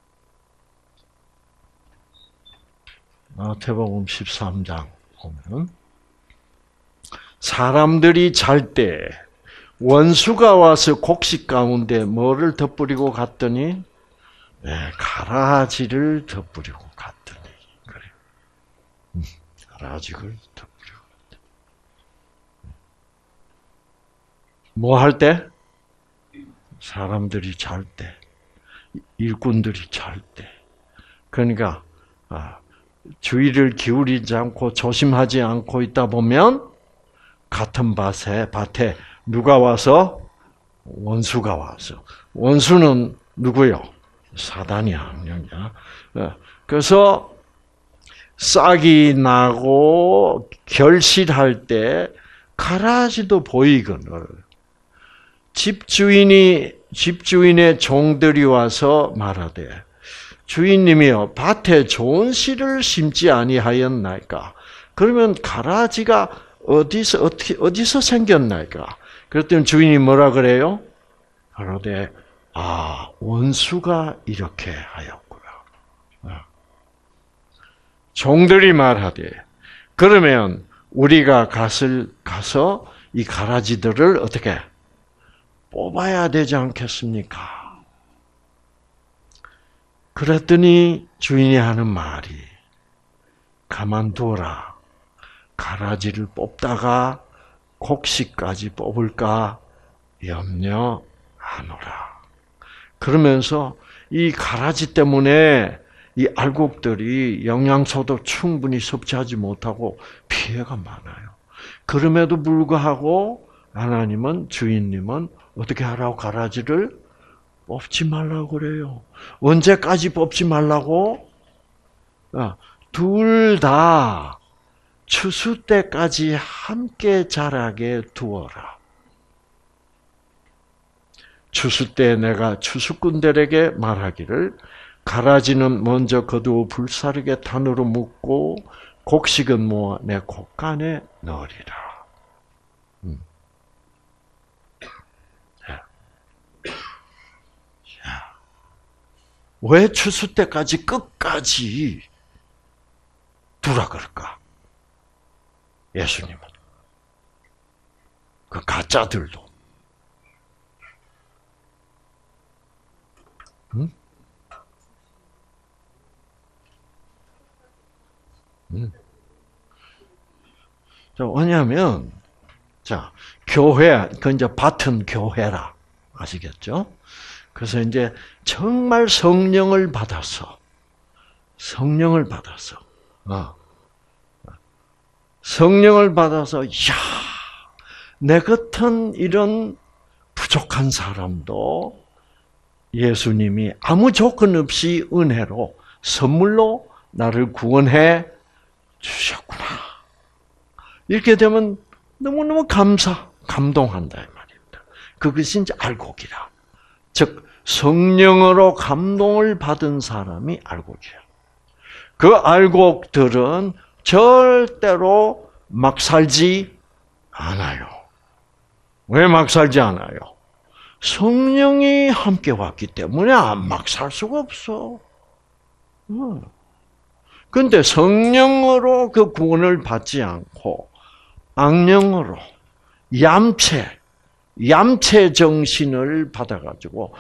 마태복음 13장 보면 사람들이 잘 때 원수가 와서 곡식 가운데 뭐를 덧뿌리고 갔더니 가라지를 덧뿌리고 갔더니 그래. 가라지를 덧뿌리고 갔더니 뭐 할 때? 사람들이 잘 때, 일꾼들이 잘 때. 그러니까 주의를 기울이지 않고 조심하지 않고 있다 보면 같은 밭에 누가 와서? 원수가 와서. 원수는 누구요? 사단이 악령이야. 그래서 싹이 나고 결실할 때 가라지도 보이거늘 집주인의 종들이 와서 말하되 주인님이여 밭에 좋은 씨를 심지 아니하였나이까? 그러면 가라지가 어디서 생겼나이까? 그랬더니 주인이 뭐라 그래요? 그러되 원수가 이렇게 하였구나. 종들이 말하되 그러면 우리가 가서 이 가라지들을 어떻게 뽑아야 되지 않겠습니까? 그랬더니 주인이 하는 말이 가만두어라. 가라지를 뽑다가 곡식까지 뽑을까 염려하노라. 그러면서 이 가라지 때문에 이 알곡들이 영양소도 충분히 섭취하지 못하고 피해가 많아요. 그럼에도 불구하고 하나님은 주인님은 어떻게 하라고 가라지를 뽑지 말라고 그래요. 언제까지 뽑지 말라고? 둘 다 추수 때까지 함께 자라게 두어라. 추수 때 내가 추수꾼들에게 말하기를 가라지는 먼저 거두어 불사르게 단으로 묶고 곡식은 모아 내 곡간에 넣으리라. 왜 추수 때까지 끝까지 두라 그럴까? 예수님은. 그 가짜들도. 응? 왜냐하면, 교회, 그 이제 밭은 교회라. 아시겠죠? 그래서 이제 정말 성령을 받아서, 내 같은 이런 부족한 사람도 예수님이 아무 조건 없이 은혜로, 선물로 나를 구원해 주셨구나. 이렇게 되면 너무너무 감동한다, 이 말입니다. 그것이 이제 알곡이라. 즉, 성령으로 감동을 받은 사람이 알곡이에요. 그 알곡들은 절대로 막 살지 않아요. 왜 막 살지 않아요? 성령이 함께 왔기 때문에 막 살 수가 없어. 그런데 성령으로 그 구원을 받지 않고 악령으로 얌체 정신을 받아가지고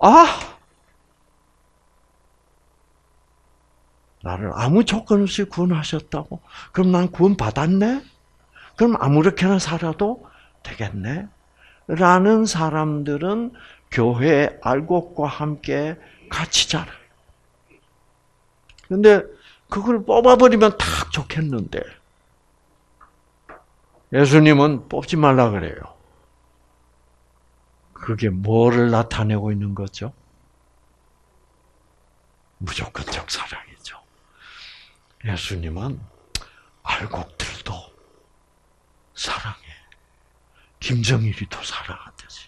나를 아무 조건 없이 구원하셨다고? 그럼 난 구원 받았네? 그럼 아무렇게나 살아도 되겠네? 라는 사람들은 교회 알곡과 함께 같이 자라요. 근데 그걸 뽑아버리면 딱 좋겠는데 예수님은 뽑지 말라 그래요. 그게 뭐를 나타내고 있는 거죠? 무조건적 사랑이죠. 예수님은 알곡들도 사랑해. 김정일이도 사랑하듯이.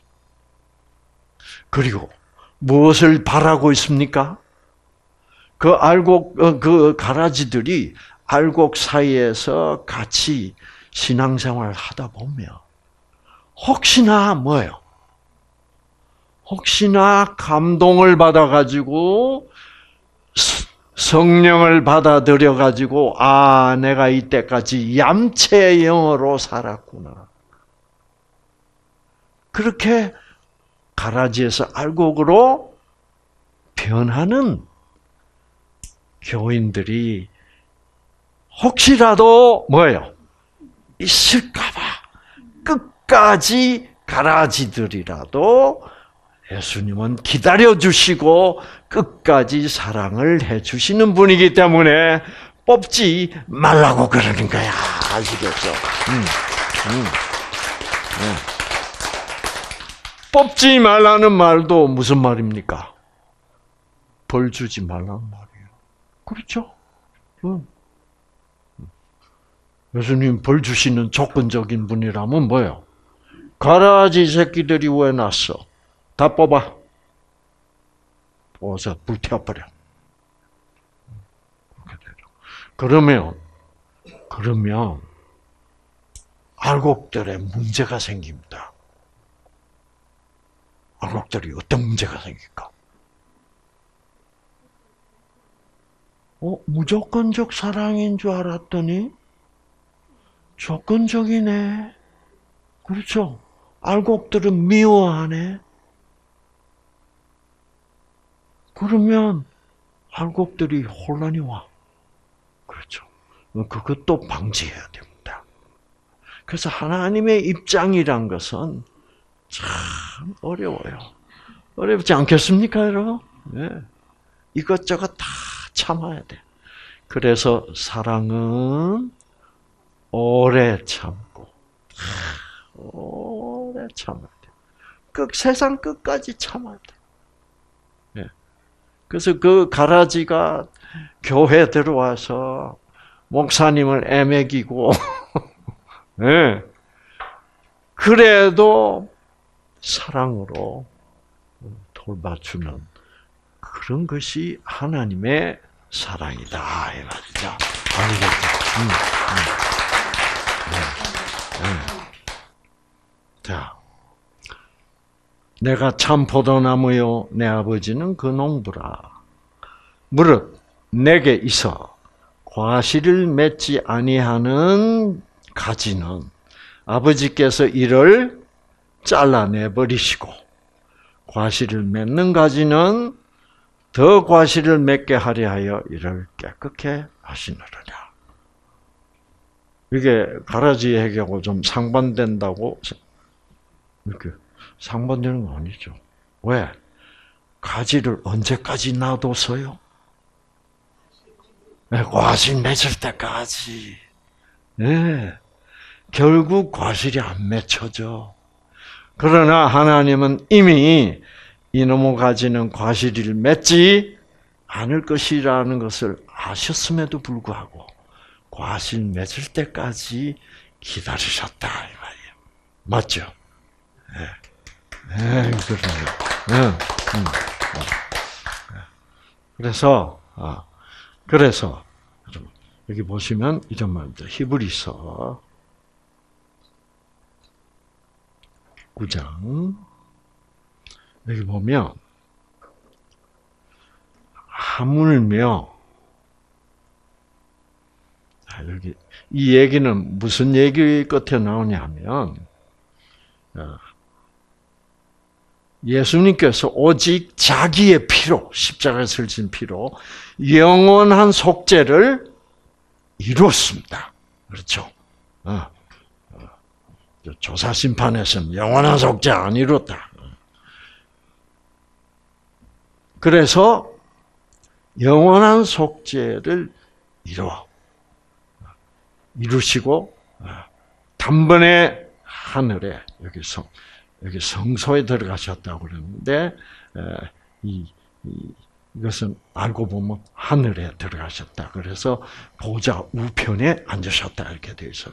그리고 무엇을 바라고 있습니까? 그 알곡, 그 가라지들이 알곡 사이에서 같이 신앙생활을 하다 보면 혹시나 뭐예요? 혹시나 감동을 받아가지고 성령을 받아들여가지고 내가 이때까지 얌체의 영으로 살았구나. 그렇게 가라지에서 알곡으로 변하는 교인들이 혹시라도 뭐예요? 있을까봐 끝까지 가라지들이라도 예수님은 기다려주시고 끝까지 사랑을 해주시는 분이기 때문에 뽑지 말라고 그러는 거야. 아시겠죠? 뽑지 말라는 말도 무슨 말입니까? 벌 주지 말라는 말이에요. 그렇죠? 예수님 벌 주시는 조건적인 분이라면 뭐예요? 가라지 새끼들이 왜 났어? 다 뽑아. 뽑아서 불태워버려. 그러면 알곡들의 문제가 생깁니다. 알곡들이 어떤 문제가 생길까? 무조건적 사랑인 줄 알았더니 조건적이네. 그렇죠? 알곡들은 미워하네. 그러면 알곡들이 혼란이 와. 그렇죠? 그것도 방지해야 됩니다. 그래서 하나님의 입장이란 것은 참 어려워요. 어렵지 않겠습니까, 여러분? 네. 이것저것 다 참아야 돼. 그래서 사랑은 오래 참고, 오래 참아야 돼. 세상 끝까지 참아야 돼. 네. 그래서 그 가라지가 교회 들어와서 목사님을 애매기고, 네. 그래도 사랑으로 돌봐주는 그런 것이 하나님의 사랑이다 이 말이죠. 자, 내가 참 포도나무요 내 아버지는 그 농부라. 무릇 내게 있어 과실을 맺지 아니하는 가지는 아버지께서 이를 잘라내 버리시고 과실을 맺는 가지는 더 과실을 맺게 하려 하여 이를 깨끗게 하시느니라. 이게 가라지에게하고 좀 상반된다고 이렇게 상반되는 거 아니죠? 왜? 가지를 언제까지 놔뒀어요? 네, 과실 맺을 때까지. 네. 결국 과실이 안 맺혀져. 그러나 하나님은 이미 이놈의 가지는 과실을 맺지 않을 것이라는 것을 아셨음에도 불구하고 과실 맺을 때까지 기다리셨다 이 말이에요. 맞죠? 네, 그래요. 그래서 여기 보시면 이런 말입니다. 히브리서 9장 여기 보면 하물며 여기 이 얘기는 무슨 얘기 끝에 나오냐면 예수님께서 오직 자기의 피로 십자가에 설신 피로 영원한 속죄를 이루었습니다. 그렇죠? 조사 심판에서는 영원한 속죄 안 이뤘다. 그래서 영원한 속죄를 이루시고 단번에 하늘에 여기 성소에 들어가셨다고 그러는데 이것은 알고 보면 하늘에 들어가셨다. 그래서 보좌 우편에 앉으셨다 이렇게 되어 있어요.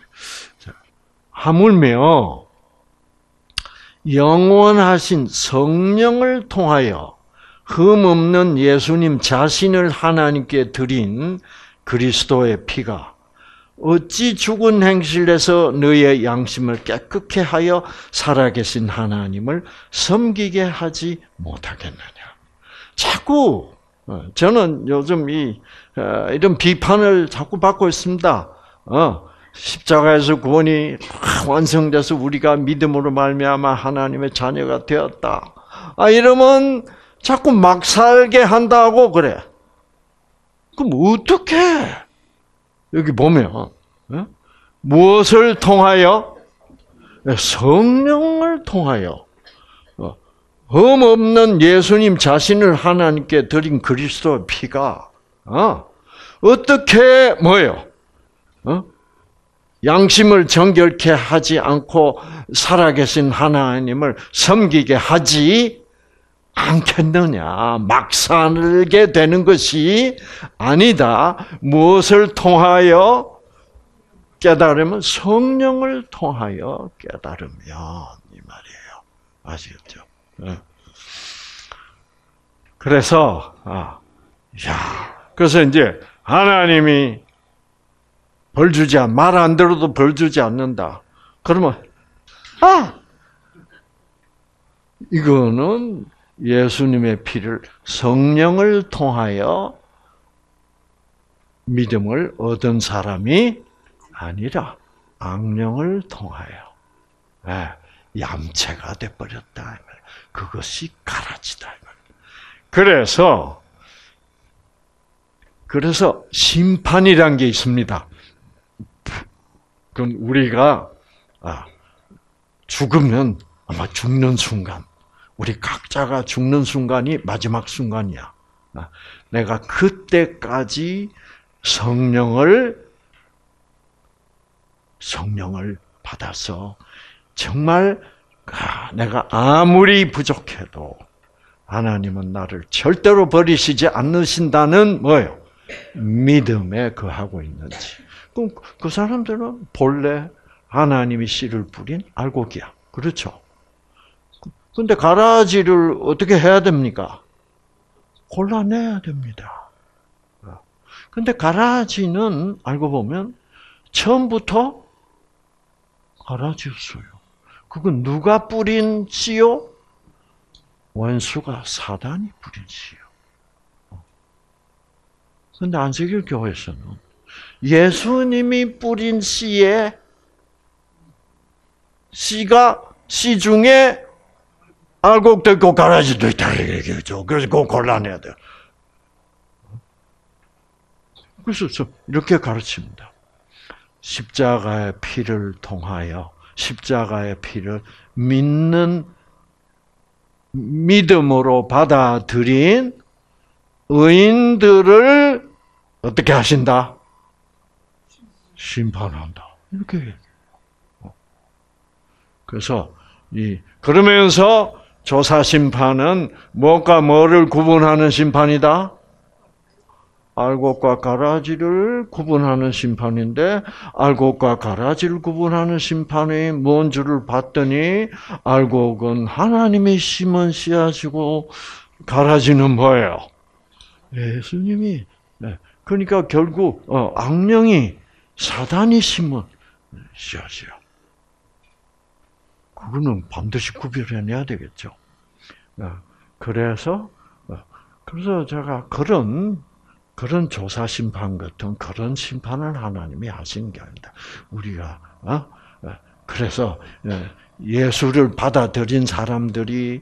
하물며 영원하신 성령을 통하여 흠없는 예수님 자신을 하나님께 드린 그리스도의 피가 어찌 죽은 행실에서 너희의 양심을 깨끗게 하여 살아계신 하나님을 섬기게 하지 못하겠느냐. 자꾸 저는 요즘 이런 비판을 자꾸 받고 있습니다. 십자가에서 구원이 완성돼서 우리가 믿음으로 말미암아 하나님의 자녀가 되었다. 이러면 자꾸 막 살게 한다고 그래. 그럼 어떻게? 여기 보면 무엇을 통하여? 성령을 통하여 흠없는 예수님 자신을 하나님께 드린 그리스도의 피가 어떻게 뭐예요? 양심을 정결케 하지 않고 살아계신 하나님을 섬기게 하지 않겠느냐. 막 살게 되는 것이 아니다. 무엇을 통하여 깨달으면? 성령을 통하여 깨달으면 이 말이에요. 아시겠죠? 그래서 그래서 이제 하나님이 말 안 들어도 벌 주지 않는다. 그러면 이거는 예수님의 피를 성령을 통하여 믿음을 얻은 사람이 아니라 악령을 통하여 얌체가 돼버렸다. 그것이 가라지다. 그래서 심판이란 게 있습니다. 그건 우리가 죽으면 아마 죽는 순간, 우리 각자가 죽는 순간이 마지막 순간이야. 내가 그때까지 성령을 받아서 정말 내가 아무리 부족해도 하나님은 나를 절대로 버리시지 않으신다는 뭐예요? 믿음에 거하고 있는지. 그럼 그 사람들은 본래 하나님이 씨를 뿌린 알곡이야. 그렇죠? 근데 가라지를 어떻게 해야 됩니까? 골라내야 됩니다. 근데 가라지는 알고 보면 처음부터 가라지였어요. 그건 누가 뿌린 씨요? 원수가 사단이 뿌린 씨요. 근데 안식일 교회에서는 예수님이 뿌린 씨에 씨 중에 알곡도 있고 가라지도 있다 얘기죠. 그래서 그거 골라내야 돼요. 그래서 이렇게 가르칩니다. 십자가의 피를 통하여 십자가의 피를 믿음으로 받아들인 의인들을 어떻게 하신다? 심판한다. 이렇게 얘기해요. 그래서 그러면서 조사 심판은 무엇과 뭐를 구분하는 심판이다? 알곡과 가라지를 구분하는 심판인데 알곡과 가라지를 구분하는 심판이 뭔 줄을 봤더니 알곡은 하나님이 심은 씨앗이고 가라지는 뭐예요? 예수님이. 그러니까 결국 악령이 사단이 심은 씨앗이야. 그거는 반드시 구별해내야 되겠죠. 그래서 제가 그런 조사 심판 같은 그런 심판을 하나님이 하신 게 아니다. 우리가 그래서 예수를 받아들인 사람들이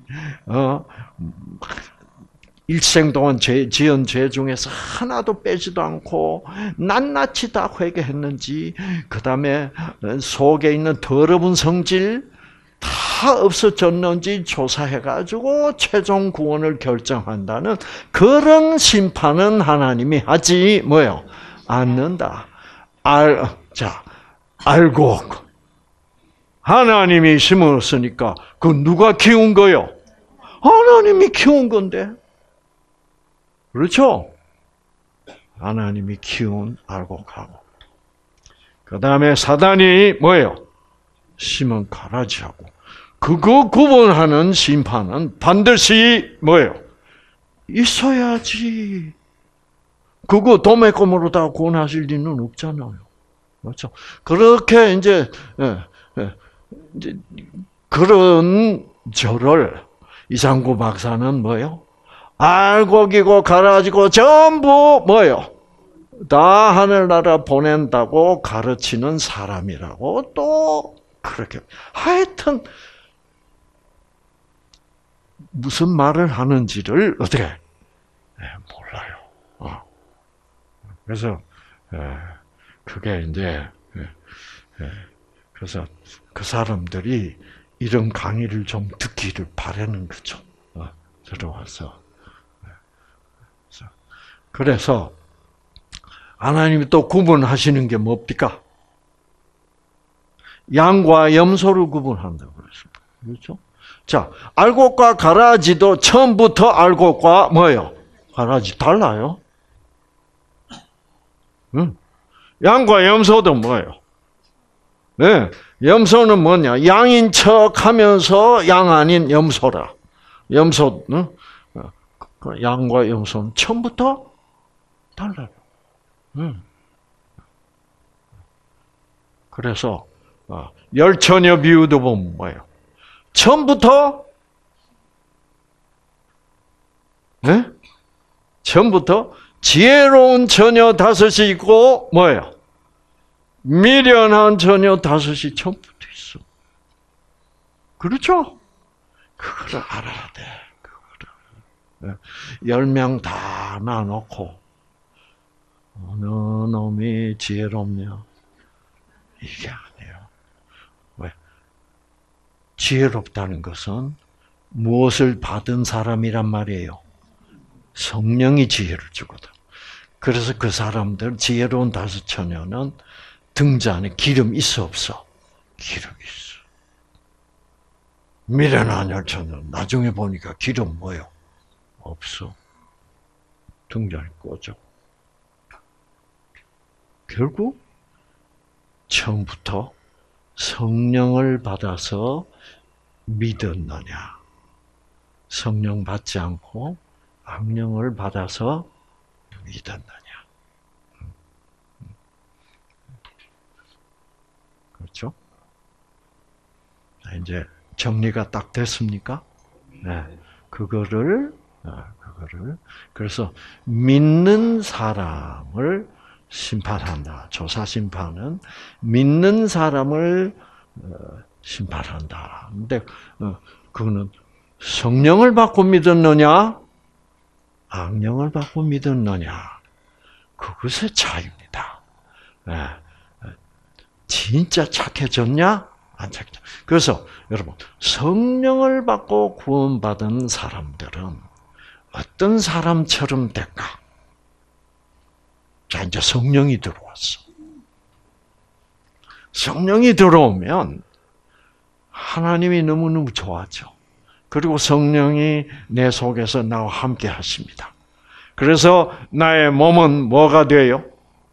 일생 동안 지은 죄 중에서 하나도 빼지도 않고 낱낱이 다 회개했는지, 그 다음에 속에 있는 더러운 성질 다 없어졌는지 조사해가지고 최종 구원을 결정한다는 그런 심판은 하나님이 하지 않는다. 알곡. 하나님이 심었으니까 그 누가 키운 거요? 하나님이 키운 건데. 그렇죠? 하나님이 키운 알곡하고. 그 다음에 사단이 심은 가라지하고. 그거 구분하는 심판은 반드시 있어야지. 그거 도매금으로 다 구원하실 리는 없잖아요. 그렇죠. 그렇게 이제 그런 저를 이상구 박사는 뭐요? 알고 기고 가라지고 전부 뭐요? 다 하늘나라 보낸다고 가르치는 사람이라고 또 그렇게 하여튼 무슨 말을 하는지를 어떻게 몰라요. 그래서 그게 이제 그래서 그 사람들이 이런 강의를 좀 듣기를 바라는 거죠. 들어와서 그래서 하나님이 또 구분하시는 게 뭡니까? 양과 염소를 구분한다고 그랬습니다. 그렇죠? 자, 알곡과 가라지도 처음부터 알곡과 뭐예요? 가라지 달라요. 응. 양과 염소도 뭐예요? 네, 염소는 뭐냐? 양인 척하면서 양 아닌 염소라. 염소, 응? 양과 염소는 처음부터 달라요. 그래서 열처녀 비유도 보면 뭐예요? 처음부터 네? 처음부터 지혜로운 처녀 다섯이 있고 뭐예요? 미련한 처녀 다섯이 처음부터 있어. 그렇죠? 그거를 알아야 돼. 그거를 10명 다 나눠놓고 어느 놈이 지혜롭냐? 이게 아니에요. 왜? 지혜롭다는 것은 무엇을 받은 사람이란 말이에요? 성령이 지혜를 주거든. 그래서 그 사람들, 지혜로운 다섯 처녀는 등자 안에 기름 있어 없어? 기름 있어. 미련한 열처녀는 나중에 보니까 기름 뭐요? 없어. 등잔이 꺼져. 결국 처음부터 성령을 받아서 믿었느냐, 성령 받지 않고 악령을 받아서 믿었느냐. 그렇죠? 이제 정리가 딱 됐습니까? 네. 그거를 그래서 믿는 사람을 심판한다. 조사 심판은 믿는 사람을 심판한다. 근데 그거는 성령을 받고 믿었느냐, 악령을 받고 믿었느냐, 그것의 차이입니다. 진짜 착해졌냐, 안 착해졌냐. 그래서 여러분, 성령을 받고 구원받은 사람들은 어떤 사람처럼 될까? 자, 이제 성령이 들어왔어. 성령이 들어오면 하나님이 너무너무 좋아져. 그리고 성령이 내 속에서 나와 함께 하십니다. 그래서 나의 몸은 뭐가 돼요?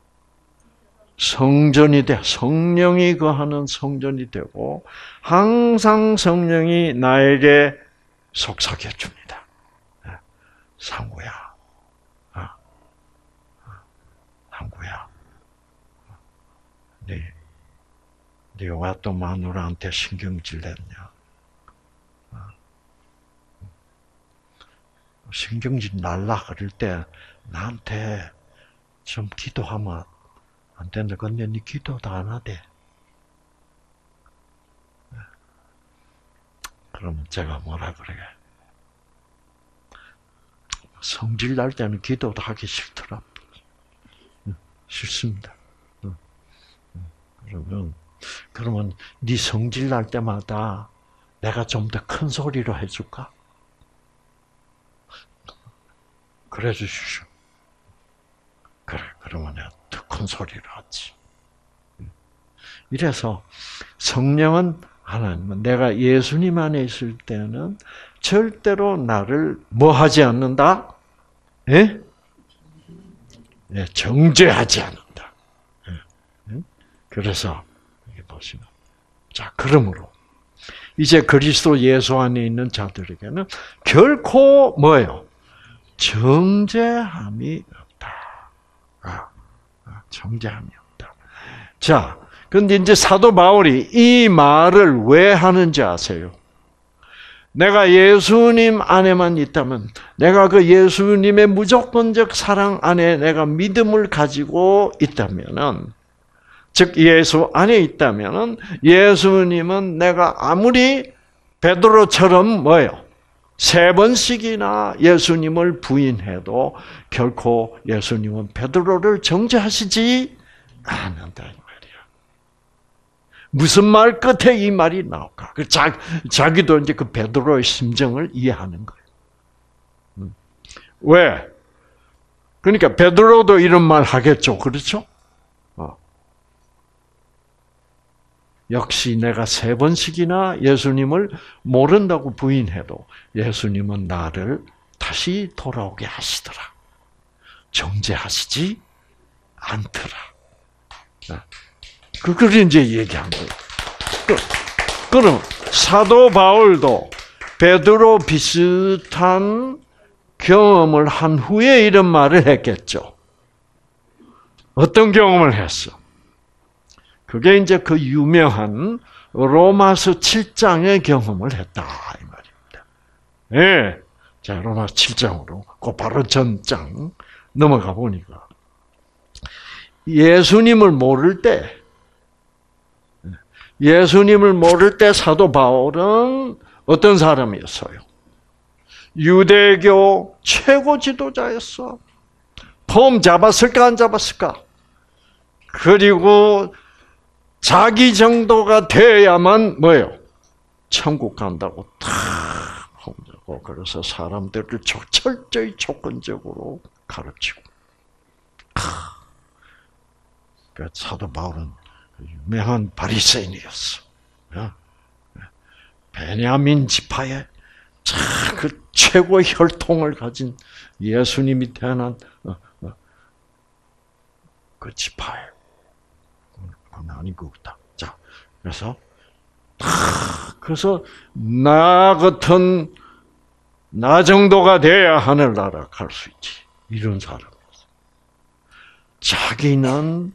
성전이 돼. 성령이 거하는 성전이 되고 항상 성령이 나에게 속삭여 줍니다. 상구야. 상구야. 네가 또 마누라한테 신경질 냈냐? 신경질 날라 그럴 때 나한테 좀 기도하면 안 된다. 근데 네 기도도 안 하대. 그러면 제가 뭐라 그래? 성질 날 때는 기도도 하기 싫더라. 싫습니다. 그러면 네 성질 날 때마다 내가 좀 더 큰 소리로 해줄까? 그래 주십시오. 그래, 그러면 내가 더 큰 소리로 하지. 이래서 성령은 하나님은 내가 예수님 안에 있을 때는 절대로 나를 뭐 하지 않는다? 예? 예, 정죄하지 않는다. 예? 그래서 여기 보시면, 자, 그러므로 이제 그리스도 예수 안에 있는 자들에게는 결코 뭐예요? 정죄함이 없다. 정죄함이 없다. 자, 근데 이제 사도 바울이 이 말을 왜 하는지 아세요? 내가 예수님 안에만 있다면, 내가 그 예수님의 무조건적 사랑 안에 내가 믿음을 가지고 있다면은, 즉 예수 안에 있다면은 예수님은 내가 아무리 베드로처럼 뭐예요? 3번씩이나 예수님을 부인해도 결코 예수님은 베드로를 정죄하시지 않는다 이 말이야. 무슨 말 끝에 이 말이 나올까? 자기도 이제 그 베드로의 심정을 이해하는 거예요. 왜? 그러니까 베드로도 이런 말 하겠죠, 그렇죠? 역시 내가 3번씩이나 예수님을 모른다고 부인해도 예수님은 나를 다시 돌아오게 하시더라. 정죄하시지 않더라. 그걸 이제 얘기한 거예요. 그럼 사도 바울도 베드로 비슷한 경험을 한 후에 이런 말을 했겠죠. 어떤 경험을 했어? 그게 이제 그 유명한 로마서 7장의 경험을 했다 이 말입니다. 예. 자, 로마서 7장으로 그 바로 전장 넘어가 보니까 예수님을 모를 때 사도 바울은 어떤 사람이었어요? 유대교 최고 지도자였어. 폼 잡았을까 안 잡았을까? 그리고 자기 정도가 돼야만 뭐예요? 천국 간다고 탁 혼자고 그래서 사람들을 철저히 조건적으로 가르치고. 그러니까 사도 바울은 유명한 바리새인이었어. 베냐민 지파의 그 최고의 혈통을 가진 예수님이 태어난 그 지파예요. 아닌 것 같다. 자, 그래서 나 같은 나 정도가 돼야 하늘나라 갈 수 있지. 이런 사람이었어. 자기는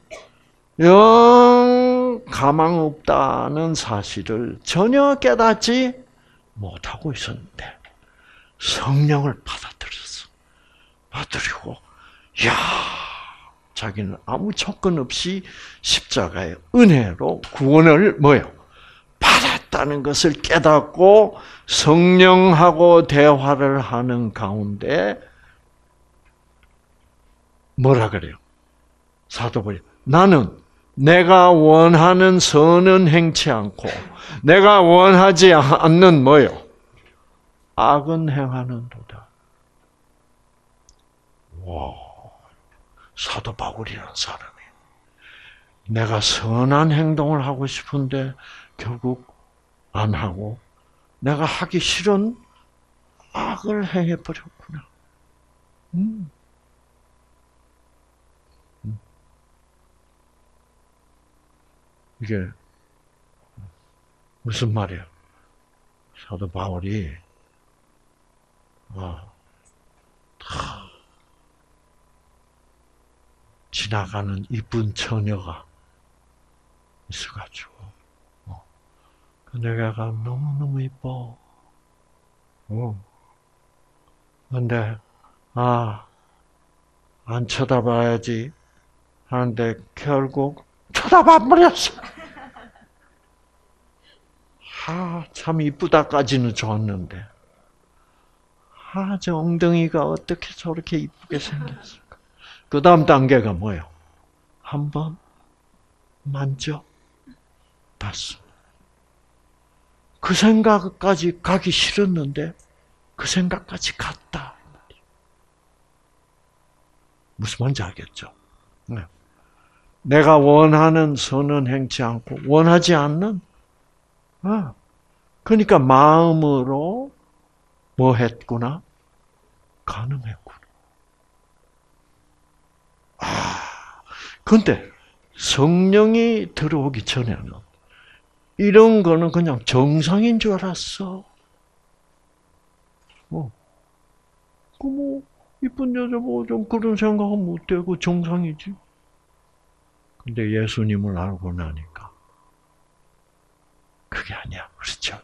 영 가망 없다는 사실을 전혀 깨닫지 못하고 있었는데 성령을 받아들였어. 받아들이고, 자기는 아무 조건 없이 십자가의 은혜로 구원을 받았다는 것을 깨닫고 성령하고 대화를 하는 가운데 뭐라 그래요? 사도 바울이 나는 내가 원하는 선은 행치 않고 내가 원하지 않는 악은 행하는도다. 와. 사도 바울이라는 사람이 내가 선한 행동을 하고 싶은데 결국 안 하고 내가 하기 싫은 악을 행해버렸구나. 이게 무슨 말이야? 사도 바울이 지나가는 이쁜 처녀가 있어가지고, 그 내가가 너무너무 이뻐. 근데, 안 쳐다봐야지 하는데 결국 쳐다봐버렸어. 참 이쁘다까지는 좋았는데, 저 엉덩이가 어떻게 저렇게 이쁘게 생겼을까? 그 다음 단계가 뭐예요? 한번 만져봤어. 그 생각까지 가기 싫었는데 그 생각까지 갔다. 무슨 말인지 알겠죠? 내가 원하는 선은 행치 않고 원하지 않는 그러니까 마음으로 뭐 했구나? 가늠했구나. 근데 성령이 들어오기 전에는 이런 거는 그냥 정상인 줄 알았어. 이쁜 여자 보고 좀 그런 생각은 못 되고 정상이지. 근데 예수님을 알고 나니까 그게 아니야. 그렇죠?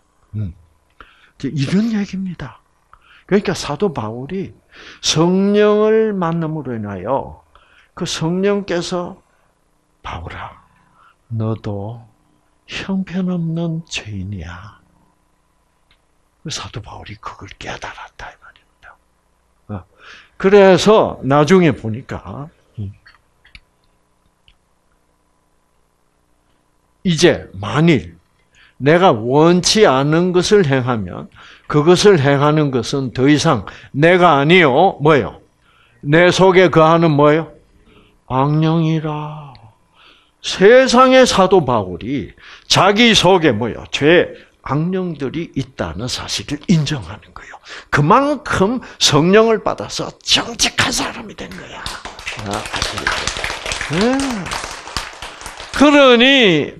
이런 얘기입니다. 그러니까 사도 바울이 성령을 만남으로 인하여 그 성령께서 바울아, 너도 형편없는 죄인이야. 사도 바울이 그걸 깨달았다 이 말입니다. 그래서 나중에 보니까 이제 만일 내가 원치 않은 것을 행하면 그것을 행하는 것은 더 이상 내가 아니요 뭐요? 내 속에 거하는 뭐요? 악령이라. 세상의 사도 바울이 자기 속에 뭐요? 죄, 악령들이 있다는 사실을 인정하는 거예요. 그만큼 성령을 받아서 정직한 사람이 된 거야. 그러니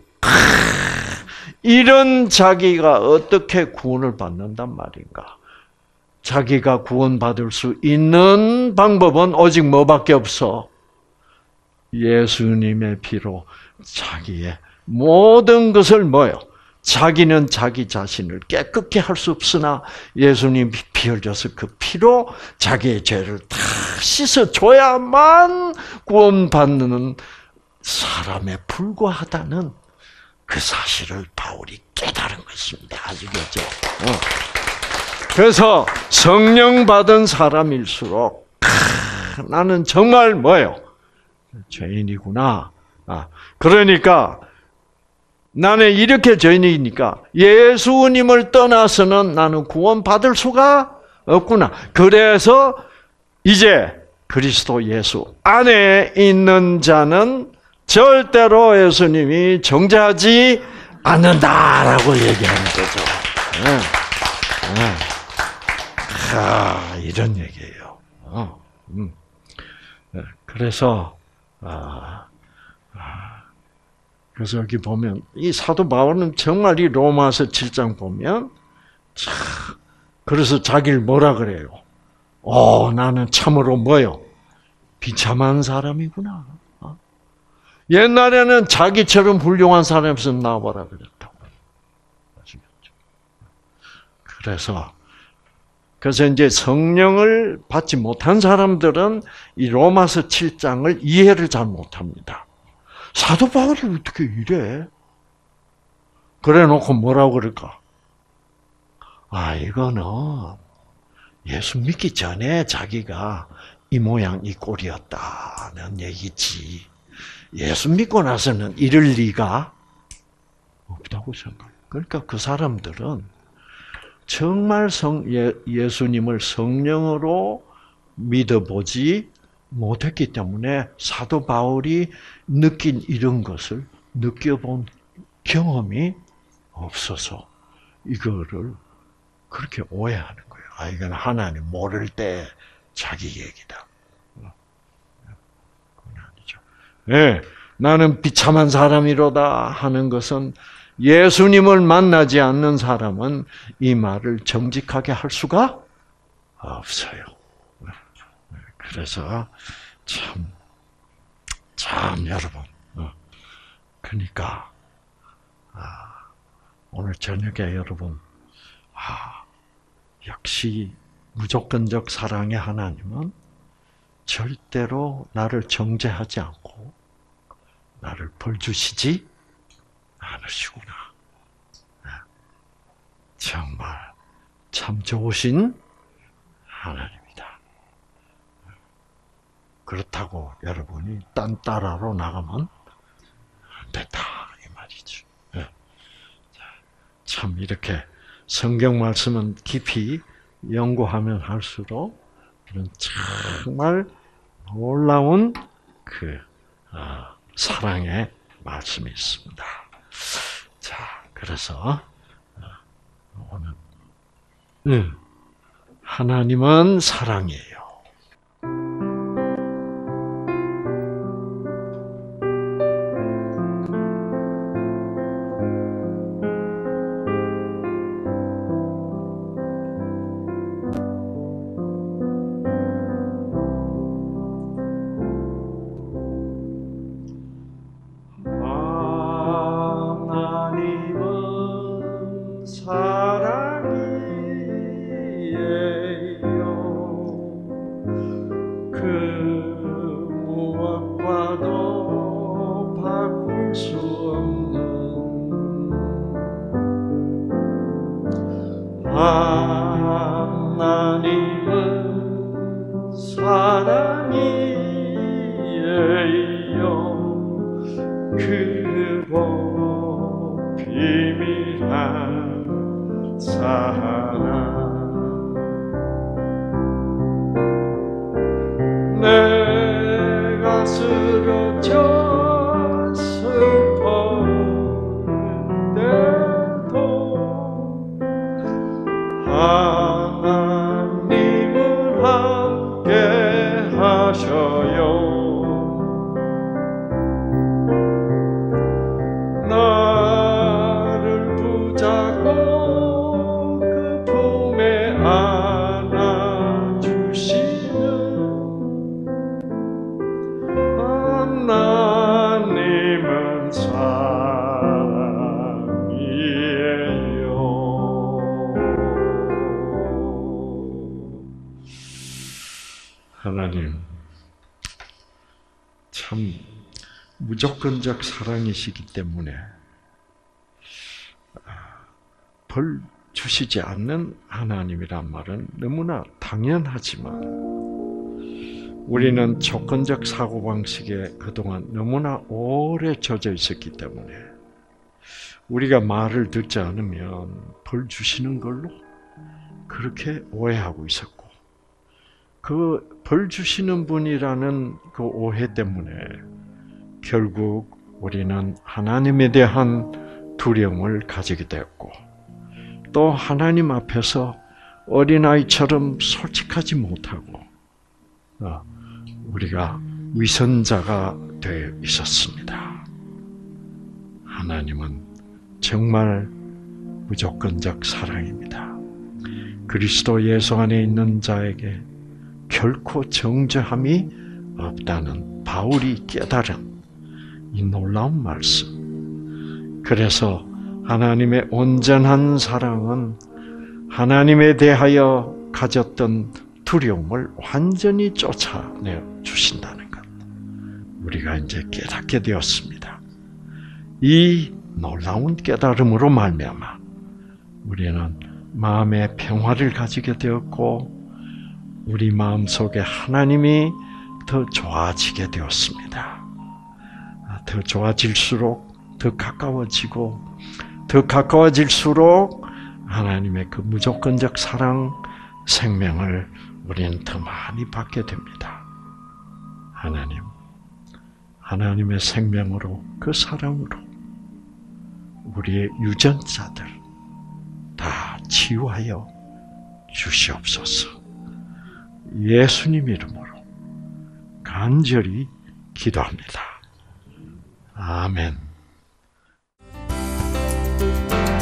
이런 자기가 어떻게 구원을 받는단 말인가? 자기가 구원받을 수 있는 방법은 오직 뭐밖에 없어? 예수님의 피로 자기의 모든 것을 뭐요? 자기는 자기 자신을 깨끗게 할 수 없으나 예수님이 피 흘려서 그 피로 자기의 죄를 다 씻어줘야만 구원받는 사람에 불과하다는 그 사실을 바울이 깨달은 것입니다. 아시겠죠? 그래서 성령 받은 사람일수록 나는 정말 뭐예요? 죄인이구나. 그러니까 나는 이렇게 죄인이니까 예수님을 떠나서는 나는 구원받을 수가 없구나. 그래서 이제 그리스도 예수 안에 있는 자는 절대로 예수님이 정죄하지 않는다라고 얘기하는 거죠. 이런 얘기예요. 그래서 그래서 여기 보면 이 사도 바울은 정말 이 로마서 7장 보면 그래서 자기를 뭐라 그래요? 나는 참으로 뭐요? 비참한 사람이구나. 옛날에는 자기처럼 훌륭한 사람이 없으면 나와봐라 그랬다고. 아시겠죠? 그래서 이제 성령을 받지 못한 사람들은 이 로마서 7장을 이해를 잘 못합니다. 사도 바울이 어떻게 이래? 그래 놓고 뭐라고 그럴까? 이거는 예수 믿기 전에 자기가 이 모양 이 꼴이었다는 얘기지. 예수 믿고 나서는 이럴 리가 없다고 생각해요. 그러니까 그 사람들은 정말 예수님을 성령으로 믿어보지 못했기 때문에 사도 바울이 느낀 이런 것을 느껴본 경험이 없어서 이거를 그렇게 오해하는 거예요. 이건 하나님 모를 때 자기 얘기다. 그건 아니죠. 네, 나는 비참한 사람이로다 하는 것은 예수님을 만나지 않는 사람은 이 말을 정직하게 할 수가 없어요. 그래서 참 여러분, 그러니까 오늘 저녁에 여러분, 역시 무조건적 사랑의 하나님은 절대로 나를 정죄하지 않고 나를 벌 주시지 않으시구나. 정말 참 좋으신 하나님이다. 그렇다고 여러분이 딴 따라로 나가면 안 된다 이 말이죠. 참 이렇게 성경 말씀은 깊이 연구하면 할수록 이런 정말 놀라운 그 사랑의 말씀이 있습니다. 자, 그래서 오늘 하나님은 사랑이에요. 하나님은 사랑이에요. 그 무엇과도 바꿀 수 없는 하나님은 사랑이에요. 크고 비밀한 사랑. 내가 쓰러져 슬퍼할 때도 하나님은 함께 하셔요. 나를 붙잡고 그 품에 안아주시는 하나님은 사랑이에요. 하나님, 참 무조건적 사랑이시기 때문에 벌 주시지 않는 하나님이란 말은 너무나 당연하지만 우리는 조건적 사고방식에 그동안 너무나 오래 젖어 있었기 때문에 우리가 말을 듣지 않으면 벌 주시는 걸로 그렇게 오해하고 있었고, 그 벌 주시는 분이라는 그 오해 때문에 결국 우리는 하나님에 대한 두려움을 가지게 되었고, 또 하나님 앞에서 어린아이처럼 솔직하지 못하고 우리가 위선자가 되어 있었습니다. 하나님은 정말 무조건적 사랑입니다. 그리스도 예수 안에 있는 자에게 결코 정죄함이 없다는 바울이 깨달은 이 놀라운 말씀. 그래서 하나님의 온전한 사랑은 하나님에 대하여 가졌던 두려움을 완전히 쫓아내 주신다는 것, 우리가 이제 깨닫게 되었습니다. 이 놀라운 깨달음으로 말미암아 우리는 마음의 평화를 가지게 되었고 우리 마음속에 하나님이 더 좋아지게 되었습니다. 더 좋아질수록 더 가까워지고 더 가까워질수록 하나님의 그 무조건적 사랑, 생명을 우리는 더 많이 받게 됩니다. 하나님의 생명으로, 그 사랑으로 우리의 유전자들 다 치유하여 주시옵소서. 예수님 이름으로 간절히 기도합니다. 아멘.